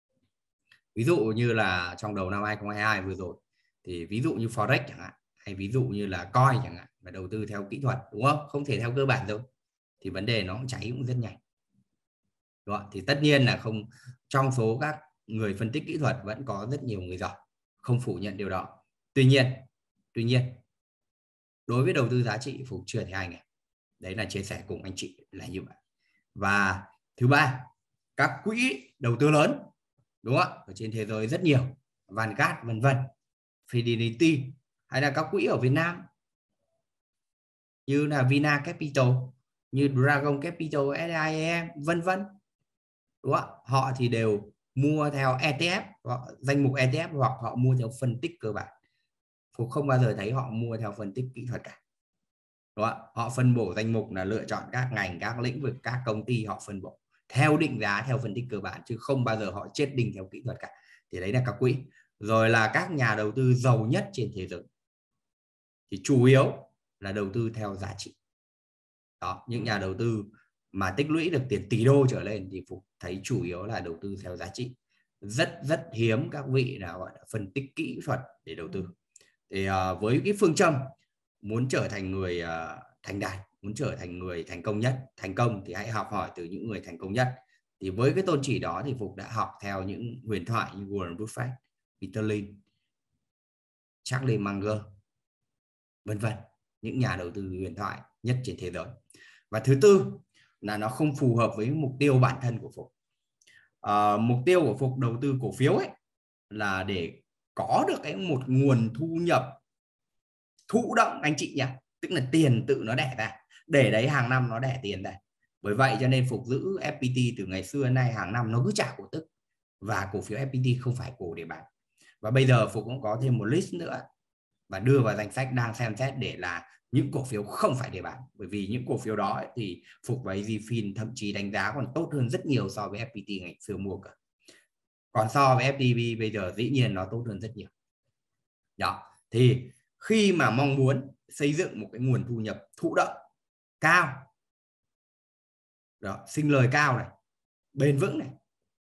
S1: Ví dụ như là trong đầu năm hai nghìn không trăm hai mươi hai vừa rồi thì ví dụ như Forex chẳng hạn, hay ví dụ như là coin chẳng hạn, và đầu tư theo kỹ thuật, đúng không? Không thể theo cơ bản đâu. Thì vấn đề nó cũng cháy cũng rất nhanh. Đúng không? Thì tất nhiên là không, trong số các người phân tích kỹ thuật vẫn có rất nhiều người giỏi, không phủ nhận điều đó. Tuy nhiên, tuy nhiên đối với đầu tư giá trị Phục chưa thấy ai nghèo. Đấy là chia sẻ cùng anh chị là như vậy. Và thứ ba, các quỹ đầu tư lớn, đúng không? Ở trên thế giới rất nhiều, Vanguard vân vân, Fidelity, hay là các quỹ ở Việt Nam như là Vina Capital, như Dragon Capital, ét i em vân vân, đúng không? Họ thì đều mua theo e tê ép hoặc danh mục e tê ép, hoặc họ mua theo phân tích cơ bản. Phục không bao giờ thấy họ mua theo phân tích kỹ thuật cả, đúng không? Họ phân bổ danh mục là lựa chọn các ngành, các lĩnh vực, các công ty họ phân bổ. theo định giá, theo phân tích cơ bản, chứ không bao giờ họ chết đinh theo kỹ thuật cả. Thì đấy là các quỹ. Rồi là các nhà đầu tư giàu nhất trên thế giới thì chủ yếu là đầu tư theo giá trị. Đó, những nhà đầu tư mà tích lũy được tiền tỷ đô trở lên thì Phục thấy chủ yếu là đầu tư theo giá trị. Rất rất hiếm các vị nào gọi là phân tích kỹ thuật để đầu tư. Thì uh, với cái phương châm muốn trở thành người uh, thành đạt, muốn trở thành người thành công nhất, thành công thì hãy học hỏi từ những người thành công nhất. Thì với cái tôn chỉ đó thì Phục đã học theo những huyền thoại như Warren Buffett, Peter Lynch, Charlie Munger, vân vân, những nhà đầu tư huyền thoại nhất trên thế giới. Và thứ tư là nó không phù hợp với mục tiêu bản thân của Phục. À, mục tiêu của Phục đầu tư cổ phiếu ấy là để có được cái một nguồn thu nhập thụ động anh chị nhỉ, tức là tiền tự nó đẻ ra, để đấy hàng năm nó đẻ tiền ra. Bởi vậy cho nên Phục giữ ép pê tê từ ngày xưa đến nay hàng năm nó cứ trả cổ tức, và cổ phiếu ép pê tê không phải cổ để bán. Và bây giờ Phục cũng có thêm một list nữa và đưa vào danh sách đang xem xét để là những cổ phiếu không phải để bán, bởi vì những cổ phiếu đó ấy, thì Phục và EasyFin thậm chí đánh giá còn tốt hơn rất nhiều so với ép pê tê ngày xưa mua cả. Còn so với ép pê tê bây giờ dĩ nhiên nó tốt hơn rất nhiều. Đó, thì khi mà mong muốn xây dựng một cái nguồn thu nhập thụ động cao, đó, sinh lời cao này, bền vững này,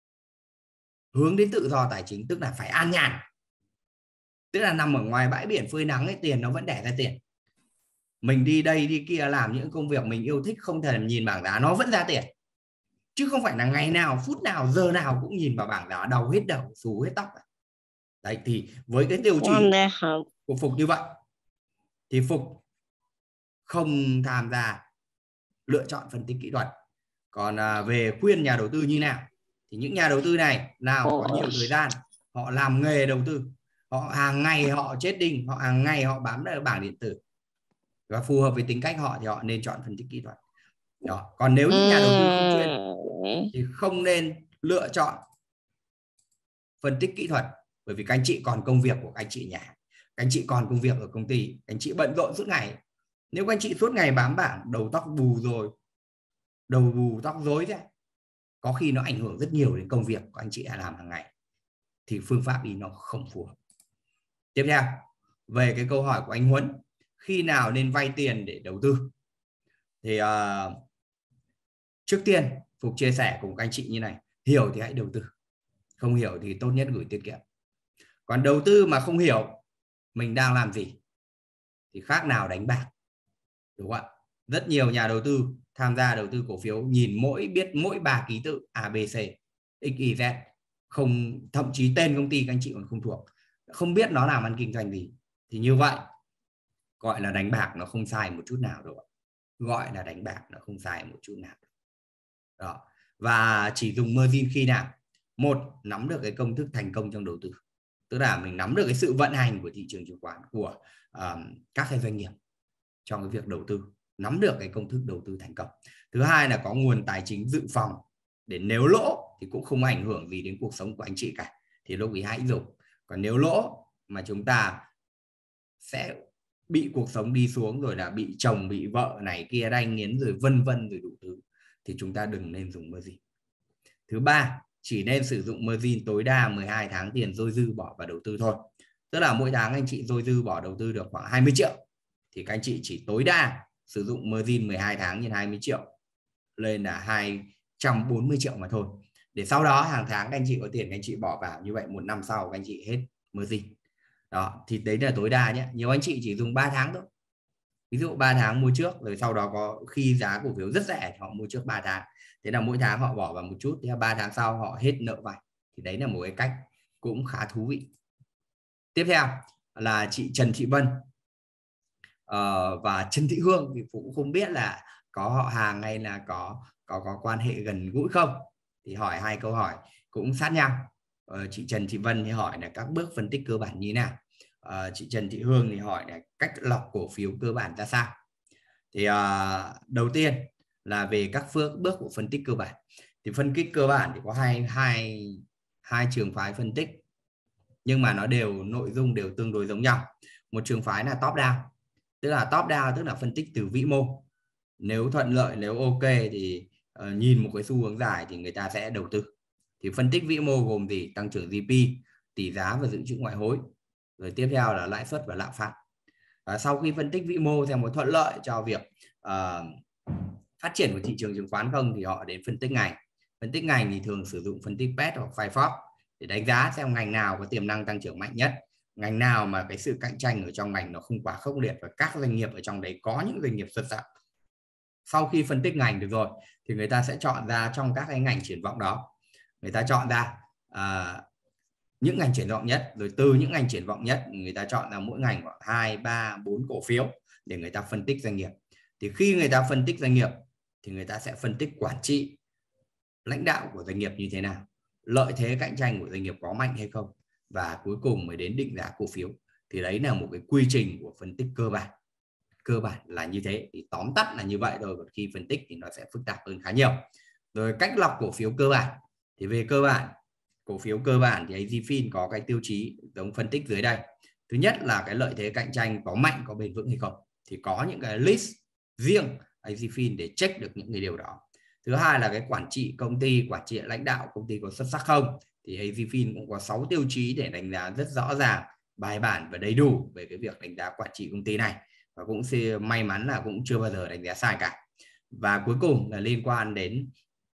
S1: hướng đến tự do tài chính, tức là phải an nhàn, tức là nằm ở ngoài bãi biển phơi nắng ấy, tiền nó vẫn đẻ ra tiền. Mình đi đây đi kia làm những công việc mình yêu thích, không thể nhìn bảng giá nó vẫn ra tiền, chứ không phải là ngày nào phút nào giờ nào cũng nhìn vào bảng giá đầu hết đầu xù hết tóc. Đấy, thì với cái tiêu chí của Phục như vậy thì Phục không tham gia lựa chọn phân tích kỹ thuật. Còn à, về khuyên nhà đầu tư như nào thì những nhà đầu tư này nào có nhiều thời gian, họ làm nghề đầu tư, họ hàng ngày họ chết đinh, họ hàng ngày họ bám vào bảng điện tử và phù hợp với tính cách họ thì họ nên chọn phân tích kỹ thuật. Đó. Còn nếu những nhà đầu tư không chuyên thì không nên lựa chọn phân tích kỹ thuật, bởi vì các anh chị còn công việc của các anh chị nhà, các anh chị còn công việc ở công ty, các anh chị bận rộn suốt ngày. Nếu các anh chị suốt ngày bám bảng, đầu tóc bù rồi, đầu bù tóc rối ra, có khi nó ảnh hưởng rất nhiều đến công việc của anh chị làm hàng ngày, thì phương pháp đi nó không phù hợp. Tiếp theo, về cái câu hỏi của anh Huấn, khi nào nên vay tiền để đầu tư, thì uh, trước tiên Phục chia sẻ cùng các anh chị như này: hiểu thì hãy đầu tư, không hiểu thì tốt nhất gửi tiết kiệm. Còn đầu tư mà không hiểu mình đang làm gì thì khác nào đánh bạc, đúng không ạ? Rất nhiều nhà đầu tư tham gia đầu tư cổ phiếu nhìn mỗi biết mỗi ba ký tự A B C X Y Z, không, thậm chí tên công ty các anh chị còn không thuộc, không biết nó làm ăn kinh doanh gì, thì như vậy gọi là đánh bạc, nó không sai một chút nào đâu. Gọi là đánh bạc nó không sai một chút nào. Đó. Và chỉ dùng margin khi nào? Một, nắm được cái công thức thành công trong đầu tư, tức là mình nắm được cái sự vận hành của thị trường chứng khoán, của um, các cái doanh nghiệp trong cái việc đầu tư, nắm được cái công thức đầu tư thành công. Thứ hai là có nguồn tài chính dự phòng để nếu lỗ thì cũng không ảnh hưởng gì đến cuộc sống của anh chị cả, thì lúc ấy hãy dùng. Còn nếu lỗ mà chúng ta sẽ bị cuộc sống đi xuống, rồi là bị chồng bị vợ này kia đanh nghiến rồi vân vân rồi đủ thứ, thì chúng ta đừng nên dùng margin. Thứ ba, chỉ nên sử dụng margin tối đa mười hai tháng tiền dôi dư bỏ vào đầu tư thôi. Tức là mỗi tháng anh chị dôi dư bỏ đầu tư được khoảng hai mươi triệu thì các anh chị chỉ tối đa sử dụng margin mười hai tháng nhân hai mươi triệu lên là hai trăm bốn mươi triệu mà thôi. Để sau đó hàng tháng các anh chị có tiền các anh chị bỏ vào, như vậy một năm sau các anh chị hết margin. Đó, thì đấy là tối đa nhé. Nhiều anh chị chỉ dùng ba tháng thôi. Ví dụ ba tháng mua trước, rồi sau đó có khi giá cổ phiếu rất rẻ thì họ mua trước ba tháng. Thế là mỗi tháng họ bỏ vào một chút, thì ba tháng sau họ hết nợ vay. Thì đấy là một cái cách cũng khá thú vị. Tiếp theo là chị Trần Thị Vân uh, và Trần Thị Hương, thì cũng không biết là có họ hàng hay là có có có quan hệ gần gũi không, thì hỏi hai câu hỏi cũng sát nhau. uh, chị Trần Thị Vân thì hỏi là các bước phân tích cơ bản như thế nào, uh, chị Trần Thị Hương thì hỏi là cách lọc cổ phiếu cơ bản ra sao. Thì uh, đầu tiên là về các phương bước của phân tích cơ bản. Thì phân tích cơ bản thì có hai hai hai trường phái phân tích, nhưng mà nó đều nội dung đều tương đối giống nhau. Một trường phái là top down, tức là top down tức là phân tích từ vĩ mô. Nếu thuận lợi, nếu ok thì uh, nhìn một cái xu hướng dài thì người ta sẽ đầu tư. Thì phân tích vĩ mô gồm gì? Tăng trưởng giê đê pê, tỷ giá và dự trữ ngoại hối, rồi tiếp theo là lãi suất và lạm phát. Và sau khi phân tích vĩ mô xem có thuận lợi cho việc uh, phát triển của thị trường chứng khoán không thì họ đến phân tích ngành. Phân tích ngành thì thường sử dụng phân tích pê e tê hoặc Firefox để đánh giá xem ngành nào có tiềm năng tăng trưởng mạnh nhất, ngành nào mà cái sự cạnh tranh ở trong ngành nó không quá khốc liệt và các doanh nghiệp ở trong đấy có những doanh nghiệp xuất sắc. Sau khi phân tích ngành được rồi thì người ta sẽ chọn ra trong các cái ngành triển vọng đó, người ta chọn ra uh, những ngành triển vọng nhất, rồi từ những ngành triển vọng nhất người ta chọn ra mỗi ngành khoảng hai, ba, bốn cổ phiếu để người ta phân tích doanh nghiệp. Thì khi người ta phân tích doanh nghiệp thì người ta sẽ phân tích quản trị, lãnh đạo của doanh nghiệp như thế nào, lợi thế cạnh tranh của doanh nghiệp có mạnh hay không, và cuối cùng mới đến định giá cổ phiếu. Thì đấy là một cái quy trình của phân tích cơ bản. Cơ bản là như thế, thì tóm tắt là như vậy thôi, còn khi phân tích thì nó sẽ phức tạp hơn khá nhiều. Rồi cách lọc cổ phiếu cơ bản thì về cơ bản, cổ phiếu cơ bản thì Azfin có cái tiêu chí giống phân tích dưới đây. Thứ nhất là cái lợi thế cạnh tranh có mạnh, có bền vững hay không, thì có những cái list riêng Azfin để check được những cái điều đó. Thứ hai là cái quản trị công ty, quản trị lãnh đạo công ty có xuất sắc không, thì Azfin cũng có sáu tiêu chí để đánh giá rất rõ ràng, bài bản và đầy đủ về cái việc đánh giá quản trị công ty này, và cũng may mắn là cũng chưa bao giờ đánh giá sai cả. Và cuối cùng là liên quan đến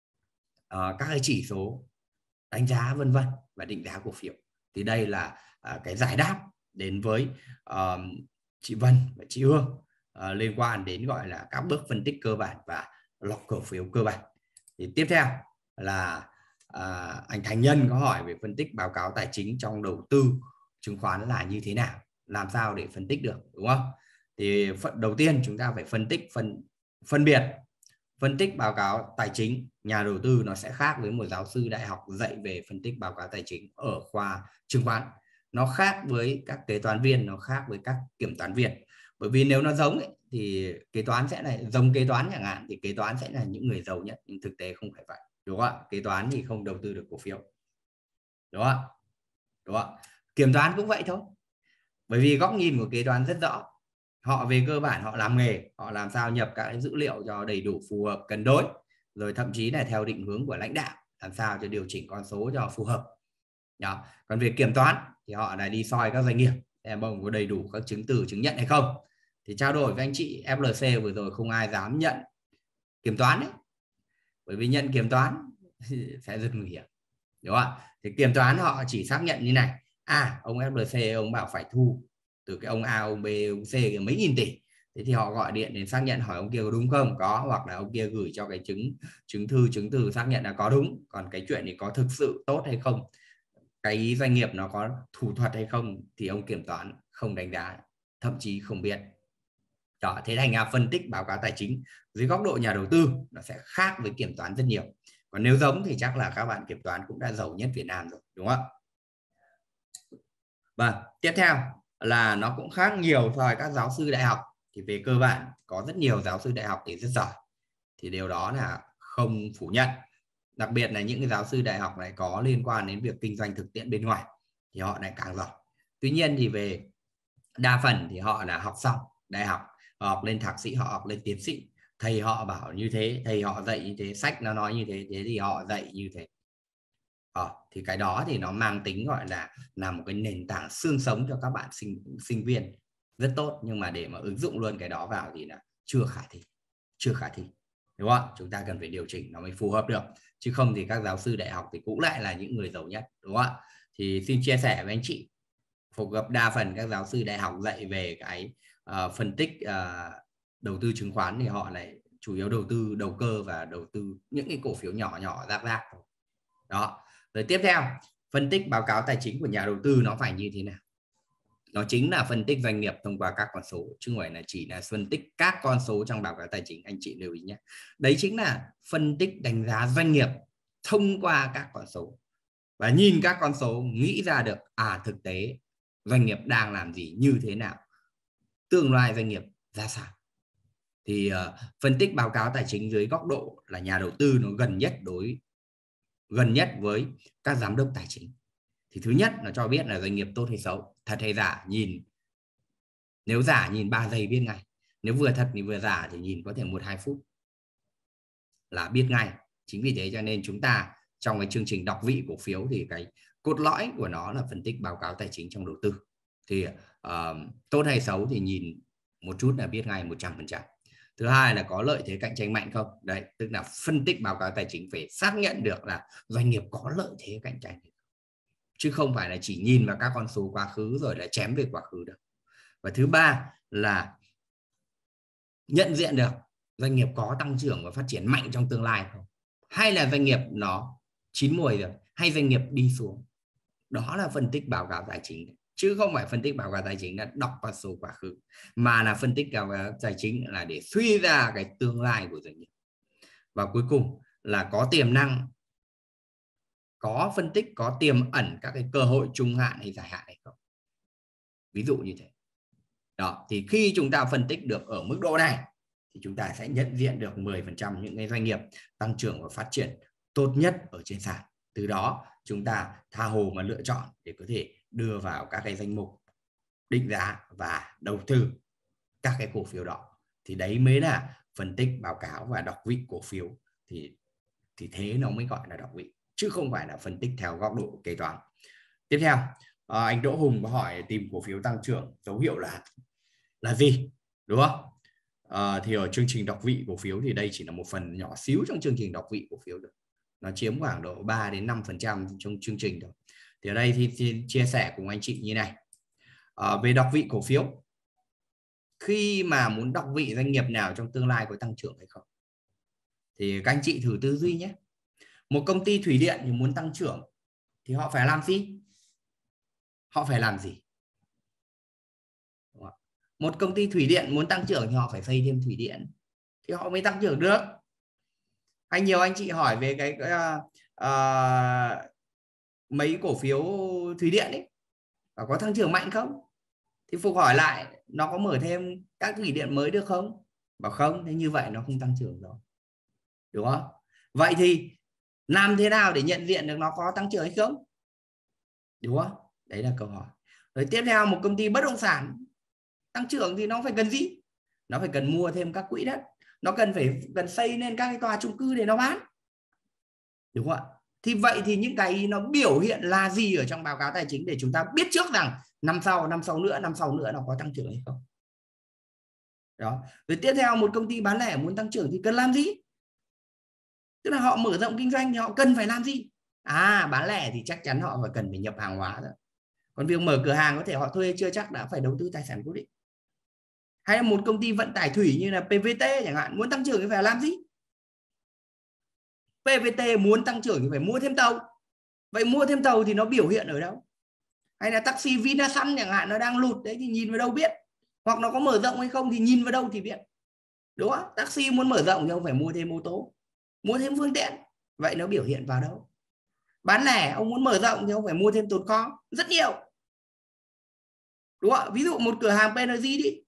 S1: uh, các cái chỉ số đánh giá vân vân và định giá cổ phiếu. Thì đây là uh, cái giải đáp đến với uh, chị Vân và chị Hương uh, liên quan đến gọi là các bước phân tích cơ bản và lọc cổ phiếu cơ bản. Thì tiếp theo là uh, anh Thành Nhân có hỏi về phân tích báo cáo tài chính trong đầu tư chứng khoán là như thế nào, làm sao để phân tích được, đúng không? Thì đầu tiên chúng ta phải phân tích phân phân biệt phân tích báo cáo tài chính nhà đầu tư nó sẽ khác với một giáo sư đại học dạy về phân tích báo cáo tài chính ở khoa chứng khoán. Nó khác với các kế toán viên, nó khác với các kiểm toán viên. Bởi vì nếu nó giống ấy, thì kế toán sẽ là giống kế toán chẳng hạn, thì kế toán sẽ là những người giàu nhất, nhưng thực tế không phải vậy, đúng không ạ? Kế toán thì không đầu tư được cổ phiếu, đúng không ạ? Đúng không ạ? Kiểm toán cũng vậy thôi, bởi vì góc nhìn của kế toán rất rõ. Họ về cơ bản họ làm nghề, họ làm sao nhập các cái dữ liệu cho đầy đủ, phù hợp, cân đối, rồi thậm chí là theo định hướng của lãnh đạo làm sao cho điều chỉnh con số cho phù hợp. Đó. Còn về kiểm toán thì họ là đi soi các doanh nghiệp em ông có đầy đủ các chứng từ chứng nhận hay không. Thì trao đổi với anh chị ép lờ xê vừa rồi không ai dám nhận kiểm toán đấy, bởi vì nhận kiểm toán sẽ rất nguy hiểm, đúng không ạ? Thì kiểm toán họ chỉ xác nhận như này: à, ông ép lờ xê ông bảo phải thu từ cái ông A, ông B, ông C mấy nghìn tỷ. Thế thì họ gọi điện đến xác nhận hỏi ông kia có đúng không, có, hoặc là ông kia gửi cho cái chứng chứng thư chứng từ xác nhận là có đúng. Còn cái chuyện thì có thực sự tốt hay không, cái doanh nghiệp nó có thủ thuật hay không thì ông kiểm toán không đánh giá, thậm chí không biết. Đó, thế thành ra phân tích báo cáo tài chính dưới góc độ nhà đầu tư nó sẽ khác với kiểm toán rất nhiều. Còn nếu giống thì chắc là các bạn kiểm toán cũng đã giàu nhất Việt Nam rồi, đúng không? Vâng, tiếp theo là nó cũng khác nhiều so với các giáo sư đại học. Thì về cơ bản có rất nhiều giáo sư đại học thì rất giỏi, thì điều đó là không phủ nhận. Đặc biệt là những cái giáo sư đại học này có liên quan đến việc kinh doanh thực tiễn bên ngoài thì họ lại càng giỏi. Tuy nhiên thì về đa phần thì họ là học xong đại học, họ học lên thạc sĩ, họ học lên tiến sĩ, thầy họ bảo như thế, thầy họ dạy như thế, sách nó nói như thế, thế thì họ dạy như thế. Ờ, thì cái đó thì nó mang tính gọi là là một cái nền tảng xương sống cho các bạn sinh sinh viên rất tốt, nhưng mà để mà ứng dụng luôn cái đó vào thì là chưa khả thi, chưa khả thi, đúng không? Chúng ta cần phải điều chỉnh nó mới phù hợp được, chứ không thì các giáo sư đại học thì cũng lại là những người giàu nhất, đúng không ạ? Thì xin chia sẻ với anh chị, phổ gặp đa phần các giáo sư đại học dạy về cái uh, phân tích uh, đầu tư chứng khoán thì họ lại chủ yếu đầu tư đầu cơ và đầu tư những cái cổ phiếu nhỏ nhỏ rác rác đó. Rồi tiếp theo, phân tích báo cáo tài chính của nhà đầu tư nó phải như thế nào? Nó chính là phân tích doanh nghiệp thông qua các con số, chứ không phải là chỉ là phân tích các con số trong báo cáo tài chính, anh chị lưu ý nhé. Đấy chính là phân tích đánh giá doanh nghiệp thông qua các con số, và nhìn các con số nghĩ ra được à thực tế doanh nghiệp đang làm gì, như thế nào, tương lai doanh nghiệp ra sao. Thì uh, phân tích báo cáo tài chính dưới góc độ là nhà đầu tư nó gần nhất đối gần nhất với các giám đốc tài chính. Thì thứ nhất nó cho biết là doanh nghiệp tốt hay xấu, thật hay giả, nhìn nếu giả nhìn ba giây biết ngay, nếu vừa thật thì vừa giả thì nhìn có thể một hai phút. là biết ngay. Chính vì thế cho nên chúng ta trong cái chương trình đọc vị cổ phiếu thì cái cốt lõi của nó là phân tích báo cáo tài chính trong đầu tư. Thì uh, tốt hay xấu thì nhìn một chút là biết ngay một trăm phần trăm. Thứ hai là có lợi thế cạnh tranh mạnh không? Đấy, tức là phân tích báo cáo tài chính phải xác nhận được là doanh nghiệp có lợi thế cạnh tranh, chứ không phải là chỉ nhìn vào các con số quá khứ rồi là chém về quá khứ được. Và thứ ba là nhận diện được doanh nghiệp có tăng trưởng và phát triển mạnh trong tương lai không, hay là doanh nghiệp nó chín muồi rồi, hay doanh nghiệp đi xuống. Đó là phân tích báo cáo tài chính, chứ không phải phân tích báo cáo tài chính là đọc con số quá khứ, mà là phân tích báo cáo tài chính là để suy ra cái tương lai của doanh nghiệp. Và cuối cùng là có tiềm năng, có phân tích có tiềm ẩn các cái cơ hội trung hạn hay dài hạn hay không, ví dụ như thế. Đó, thì khi chúng ta phân tích được ở mức độ này thì chúng ta sẽ nhận diện được mười phần trăm những cái doanh nghiệp tăng trưởng và phát triển tốt nhất ở trên sàn. Từ đó chúng ta tha hồ mà lựa chọn để có thể đưa vào các cái danh mục định giá và đầu tư các cái cổ phiếu đó. Thì đấy mới là phân tích báo cáo và đọc vị cổ phiếu, thì thì thế nó mới gọi là đọc vị, chứ không phải là phân tích theo góc độ kế toán. Tiếp theo, à, anh Đỗ Hùng có hỏi tìm cổ phiếu tăng trưởng dấu hiệu là là gì, đúng không? À, thì ở chương trình đọc vị cổ phiếu thì đây chỉ là một phần nhỏ xíu trong chương trình đọc vị cổ phiếu được. Nó chiếm khoảng độ ba đến năm phần trăm trong chương trình thôi. Thì ở đây thì, thì chia sẻ cùng anh chị như này. À, về đọc vị cổ phiếu, khi mà muốn đọc vị doanh nghiệp nào trong tương lai có tăng trưởng hay không, thì các anh chị thử tư duy nhé. Một công ty thủy điện thì muốn tăng trưởng thì họ phải làm gì? Họ phải làm gì? Một công ty thủy điện muốn tăng trưởng thì họ phải xây thêm thủy điện thì họ mới tăng trưởng được. Hay nhiều anh chị hỏi về cái, cái uh, uh, mấy cổ phiếu thủy điện ấy có tăng trưởng mạnh không? Thì Phục hỏi lại, nó có mở thêm các thủy điện mới được không? Bảo không, thế như vậy nó không tăng trưởng rồi, đúng không? Vậy thì làm thế nào để nhận diện được nó có tăng trưởng hay không? Đúng không? Đấy là câu hỏi. Rồi tiếp theo, một công ty bất động sản tăng trưởng thì nó phải cần gì? Nó phải cần mua thêm các quỹ đất, nó cần phải cần xây nên các cái tòa chung cư để nó bán, đúng không ạ? Thì vậy thì những cái nó biểu hiện là gì ở trong báo cáo tài chính để chúng ta biết trước rằng năm sau, năm sau nữa, năm sau nữa nó có tăng trưởng hay không? Đó. Rồi tiếp theo, một công ty bán lẻ muốn tăng trưởng thì cần làm gì? Tức là họ mở rộng kinh doanh thì họ cần phải làm gì? À, bán lẻ thì chắc chắn họ phải cần phải nhập hàng hóa rồi. Còn việc mở cửa hàng có thể họ thuê chưa chắc đã phải đầu tư tài sản cố định. Hay là một công ty vận tải thủy như là pê vê tê chẳng hạn, muốn tăng trưởng thì phải làm gì? pê vê tê muốn tăng trưởng thì phải mua thêm tàu. Vậy mua thêm tàu thì nó biểu hiện ở đâu? Hay là taxi Vinasun chẳng hạn, nó đang lụt đấy thì nhìn vào đâu biết? Hoặc nó có mở rộng hay không thì nhìn vào đâu thì biết, đúng không? Taxi muốn mở rộng thì ông phải mua thêm ô tô, mua thêm phương tiện, vậy nó biểu hiện vào đâu? Bán lẻ ông muốn mở rộng thì ông phải mua thêm tồn kho rất nhiều, đúng không? Ví dụ một cửa hàng pê en giê đi,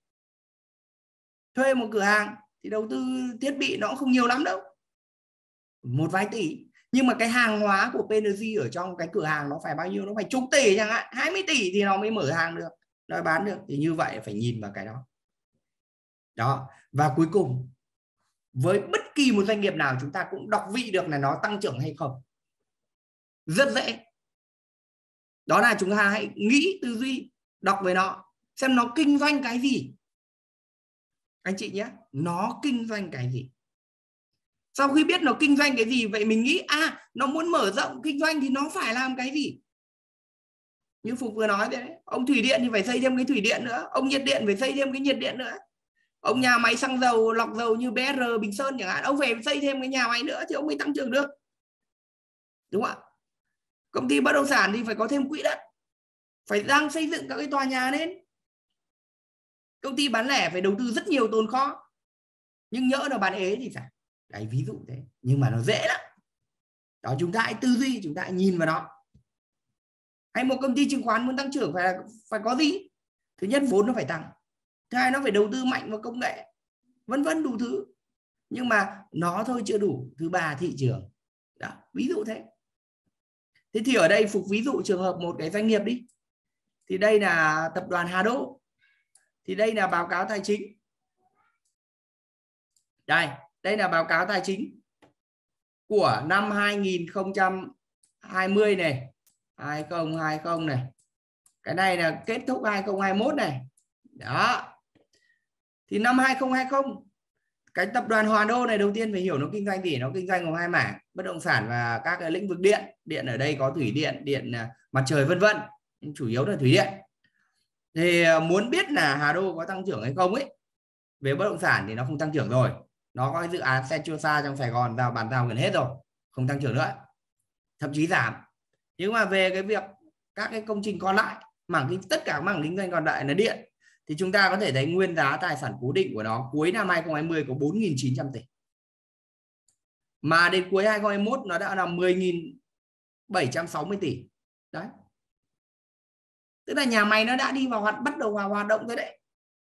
S1: thuê một cửa hàng thì đầu tư thiết bị nó cũng không nhiều lắm đâu, một vài tỷ, nhưng mà cái hàng hóa của pê en giê ở trong cái cửa hàng nó phải bao nhiêu? Nó phải chục tỷ chẳng hạn, hai mươi tỷ thì nó mới mở hàng được, nó bán được. Thì như vậy phải nhìn vào cái đó. Đó. Và cuối cùng, với bất kỳ một doanh nghiệp nào chúng ta cũng đọc vị được là nó tăng trưởng hay không. Rất dễ. Đó là chúng ta hãy nghĩ, tư duy, đọc về nó, xem nó kinh doanh cái gì. Anh chị nhé, nó kinh doanh cái gì. Sau khi biết nó kinh doanh cái gì, vậy mình nghĩ à, nó muốn mở rộng kinh doanh thì nó phải làm cái gì. Như Phục vừa nói đấy, ông thủy điện thì phải xây thêm cái thủy điện nữa, ông nhiệt điện phải xây thêm cái nhiệt điện nữa, ông nhà máy xăng dầu lọc dầu như bê rờ Bình Sơn chẳng hạn, ông phải xây thêm cái nhà máy nữa thì ông mới tăng trưởng được, đúng không ạ? Công ty bất động sản thì phải có thêm quỹ đất, phải đang xây dựng các cái tòa nhà lên. Công ty bán lẻ phải đầu tư rất nhiều tồn kho, nhưng nhỡ nó bán ế thì sao? Đấy, ví dụ thế, nhưng mà nó dễ lắm. Đó, chúng ta hãy tư duy, chúng ta hãy nhìn vào nó. Hay một công ty chứng khoán muốn tăng trưởng phải phải có gì? Thứ nhất, vốn nó phải tăng. Thứ hai, nó phải đầu tư mạnh vào công nghệ, vân vân đủ thứ. Nhưng mà nó thôi chưa đủ. Thứ ba, thị trường. Đó, ví dụ thế. Thế thì ở đây Phục ví dụ trường hợp một cái doanh nghiệp đi. Thì đây là tập đoàn Hà Đô. Thì đây là báo cáo tài chính. Đây, đây là báo cáo tài chính của năm hai nghìn không trăm hai mươi này, hai không hai không này, cái này là kết thúc hai không hai mốt này. Đó. Thì năm hai không hai không cái tập đoàn Hòa Đô này, đầu tiên phải hiểu nó kinh doanh gì. Nó kinh doanh gồm hai mảng, bất động sản và các cái lĩnh vực điện. Điện ở đây có thủy điện, điện mặt trời vân vân, chủ yếu là thủy điện. Thì muốn biết là Hà Đô có tăng trưởng hay không ấy, về bất động sản thì nó không tăng trưởng rồi. Nó có cái dự án Sentosa trong Sài Gòn giao bàn giao gần hết rồi, không tăng trưởng nữa, thậm chí giảm. Nhưng mà về cái việc các cái công trình còn lại, mảng kinh tất cả mảng kinh doanh còn lại là điện, thì chúng ta có thể thấy nguyên giá tài sản cố định của nó cuối năm hai không hai không có bốn nghìn chín trăm tỷ, mà đến cuối hai không hai mốt nó đã là mười nghìn bảy trăm sáu mươi tỷ. Đấy, tức là nhà máy nó đã đi vào hoạt bắt đầu vào hoạt động rồi đấy,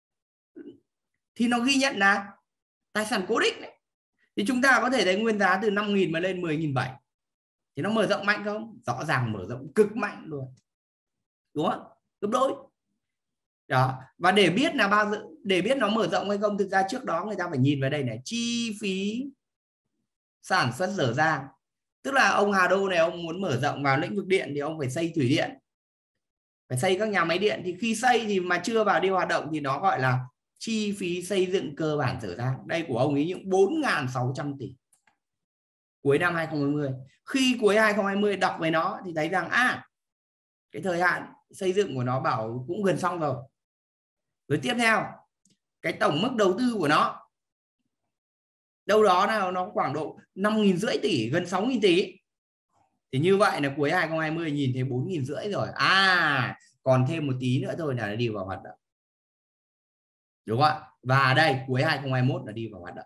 S1: thì nó ghi nhận là tài sản cố định đấy. Thì chúng ta có thể thấy nguyên giá từ năm nghìn mà lên mười nghìn bảy trăm, thì nó mở rộng mạnh không? Rõ ràng mở rộng cực mạnh luôn, đúng không? Gấp đôi. Đó. Và để biết là bao giờ, để biết nó mở rộng hay không, thực ra trước đó người ta phải nhìn vào đây này, chi phí sản xuất dở dang. Tức là ông Hà Đô này, ông muốn mở rộng vào lĩnh vực điện thì ông phải xây thủy điện, phải xây các nhà máy điện. Thì khi xây thì mà chưa vào đi hoạt động thì nó gọi là chi phí xây dựng cơ bản dở dang. Đây của ông ấy những bốn nghìn sáu trăm tỷ cuối năm hai không hai không. Khi cuối hai không hai không đọc về nó thì thấy rằng à, cái thời hạn xây dựng của nó bảo cũng gần xong rồi. Rồi tiếp theo, cái tổng mức đầu tư của nó đâu đó nào nó khoảng độ năm nghìn rưỡi tỷ, gần sáu nghìn tỷ. Thì như vậy là cuối hai không hai không nhìn thấy bốn nghìn rưỡi rồi. À, còn thêm một tí nữa thôi là nó đi vào hoạt động. Đúng không ạ? Và đây cuối hai không hai mốt là đi vào hoạt động.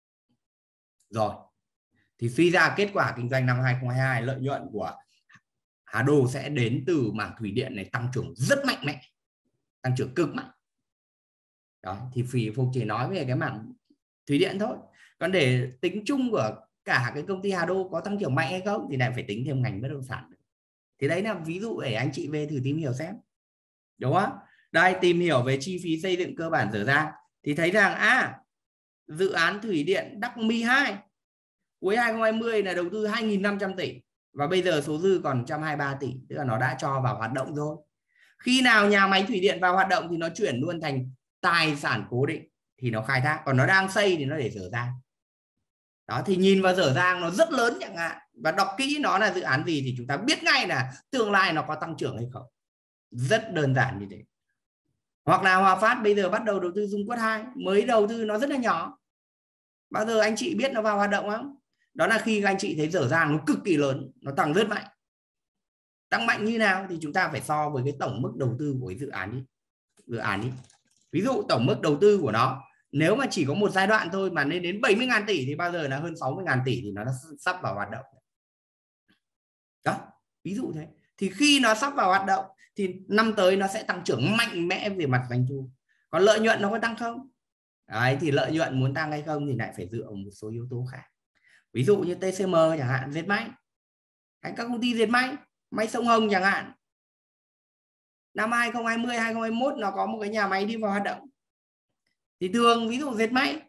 S1: Rồi. Thì suy ra kết quả kinh doanh năm hai không hai hai, lợi nhuận của Hà Đô sẽ đến từ mảng thủy điện này tăng trưởng rất mạnh mẽ, tăng trưởng cực mạnh. Đó, thì Phì Phục chỉ nói về cái mảng thủy điện thôi. Còn để tính chung của cả cái công ty Hà Đô có tăng trưởng mạnh hay không thì lại phải tính thêm ngành bất động sản. Thì đấy là ví dụ để anh chị về thử tìm hiểu xem. Đúng không? Đây, tìm hiểu về chi phí xây dựng cơ bản dở dang thì thấy rằng à, dự án thủy điện Đắc Mi hai cuối hai không hai không là đầu tư hai nghìn năm trăm tỷ và bây giờ số dư còn một trăm hai mươi ba tỷ, tức là nó đã cho vào hoạt động rồi. Khi nào nhà máy thủy điện vào hoạt động thì nó chuyển luôn thành tài sản cố định thì nó khai thác, còn nó đang xây thì nó để dở dang. Đó, thì nhìn vào dở dang nó rất lớn chẳng hạn, và đọc kỹ nó là dự án gì thì chúng ta biết ngay là tương lai nó có tăng trưởng hay không. Rất đơn giản như thế. Hoặc là Hòa Phát bây giờ bắt đầu đầu tư Dung Quất hai, mới đầu tư nó rất là nhỏ. Bao giờ anh chị biết nó vào hoạt động không? Đó là khi anh chị thấy dở dang nó cực kỳ lớn, nó tăng rất mạnh. Tăng mạnh như nào thì chúng ta phải so với cái tổng mức đầu tư của cái dự án đi. Dự án đi. Ví dụ tổng mức đầu tư của nó nếu mà chỉ có một giai đoạn thôi mà lên đến bảy mươi nghìn tỷ thì bao giờ là hơn sáu mươi nghìn tỷ thì nó đã sắp vào hoạt động. Đó, ví dụ thế. Thì khi nó sắp vào hoạt động thì năm tới nó sẽ tăng trưởng mạnh mẽ về mặt doanh thu. Còn lợi nhuận nó có tăng không? Đấy, thì lợi nhuận muốn tăng hay không thì lại phải dựa vào một số yếu tố khác. Ví dụ như tê xê em chẳng hạn, dệt may, hay các công ty dệt may, may sông Hồng chẳng hạn. Năm hai không hai không, hai không hai mốt nó có một cái nhà máy đi vào hoạt động. Thì thường ví dụ dệt may,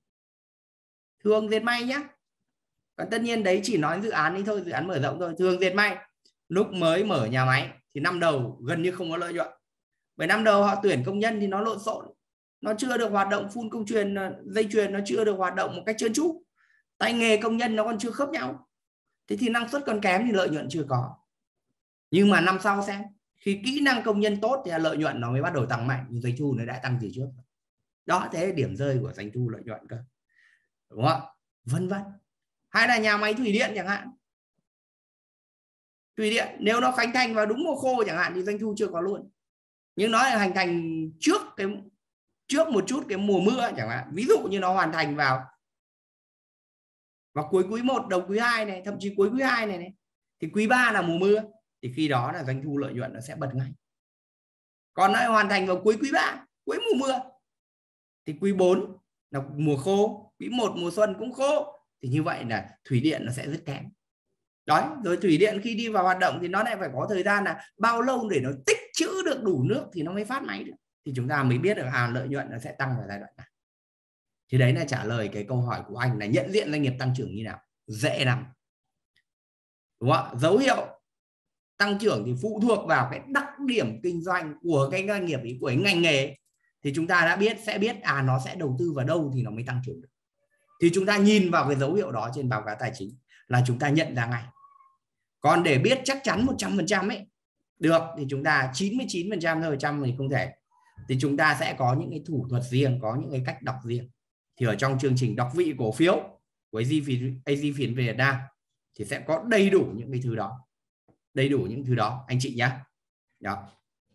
S1: thường dệt may nhé. Còn tất nhiên đấy chỉ nói dự án đi thôi, dự án mở rộng thôi. Thường dệt may lúc mới mở nhà máy thì năm đầu gần như không có lợi nhuận. Bởi năm đầu họ tuyển công nhân thì nó lộn xộn, nó chưa được hoạt động phun công truyền, dây chuyền nó chưa được hoạt động một cách trơn tru, tay nghề công nhân nó còn chưa khớp nhau, thế thì năng suất còn kém thì lợi nhuận chưa có. Nhưng mà năm sau xem, khi kỹ năng công nhân tốt thì lợi nhuận nó mới bắt đầu tăng mạnh, nhưng doanh thu nó đã tăng từ trước. Đó, thế là điểm rơi của doanh thu lợi nhuận cơ, đúng không? Vân vân. Hay là nhà máy thủy điện chẳng hạn, thủy điện nếu nó khánh thành vào đúng mùa khô chẳng hạn thì doanh thu chưa có luôn, nhưng nó là hành thành trước cái trước một chút cái mùa mưa chẳng hạn. Ví dụ như nó hoàn thành vào vào cuối quý một đầu quý hai này, thậm chí cuối quý hai này này, thì quý ba là mùa mưa, thì khi đó là doanh thu lợi nhuận nó sẽ bật ngay. Còn nó hoàn thành vào cuối quý ba, cuối mùa mưa, thì quý bốn là mùa khô, quý một mùa xuân cũng khô, thì như vậy là thủy điện nó sẽ rất kém. Đó, rồi thủy điện khi đi vào hoạt động thì nó lại phải có thời gian là bao lâu để nó tích trữ được đủ nước thì nó mới phát máy được, thì chúng ta mới biết được à lợi nhuận nó sẽ tăng vào giai đoạn này. Thì đấy là trả lời cái câu hỏi của anh là nhận diện doanh nghiệp tăng trưởng như nào. Dễ lắm, đúng không ạ? Dấu hiệu tăng trưởng thì phụ thuộc vào cái đặc điểm kinh doanh của cái doanh nghiệp ấy, của cái ngành nghề ấy. Thì chúng ta đã biết sẽ biết à nó sẽ đầu tư vào đâu thì nó mới tăng trưởng được. Thì chúng ta nhìn vào cái dấu hiệu đó trên báo cáo tài chính là chúng ta nhận ra ngay. Còn để biết chắc chắn một trăm phần trăm ấy được thì chúng ta chín mươi chín phần trăm thôi, trăm thì không thể. Thì chúng ta sẽ có những cái thủ thuật riêng, có những cái cách đọc riêng. Thì ở trong chương trình đọc vị cổ phiếu của Azfin Việt Nam thì sẽ có đầy đủ những cái thứ đó, đầy đủ những thứ đó anh chị nhé. Đó,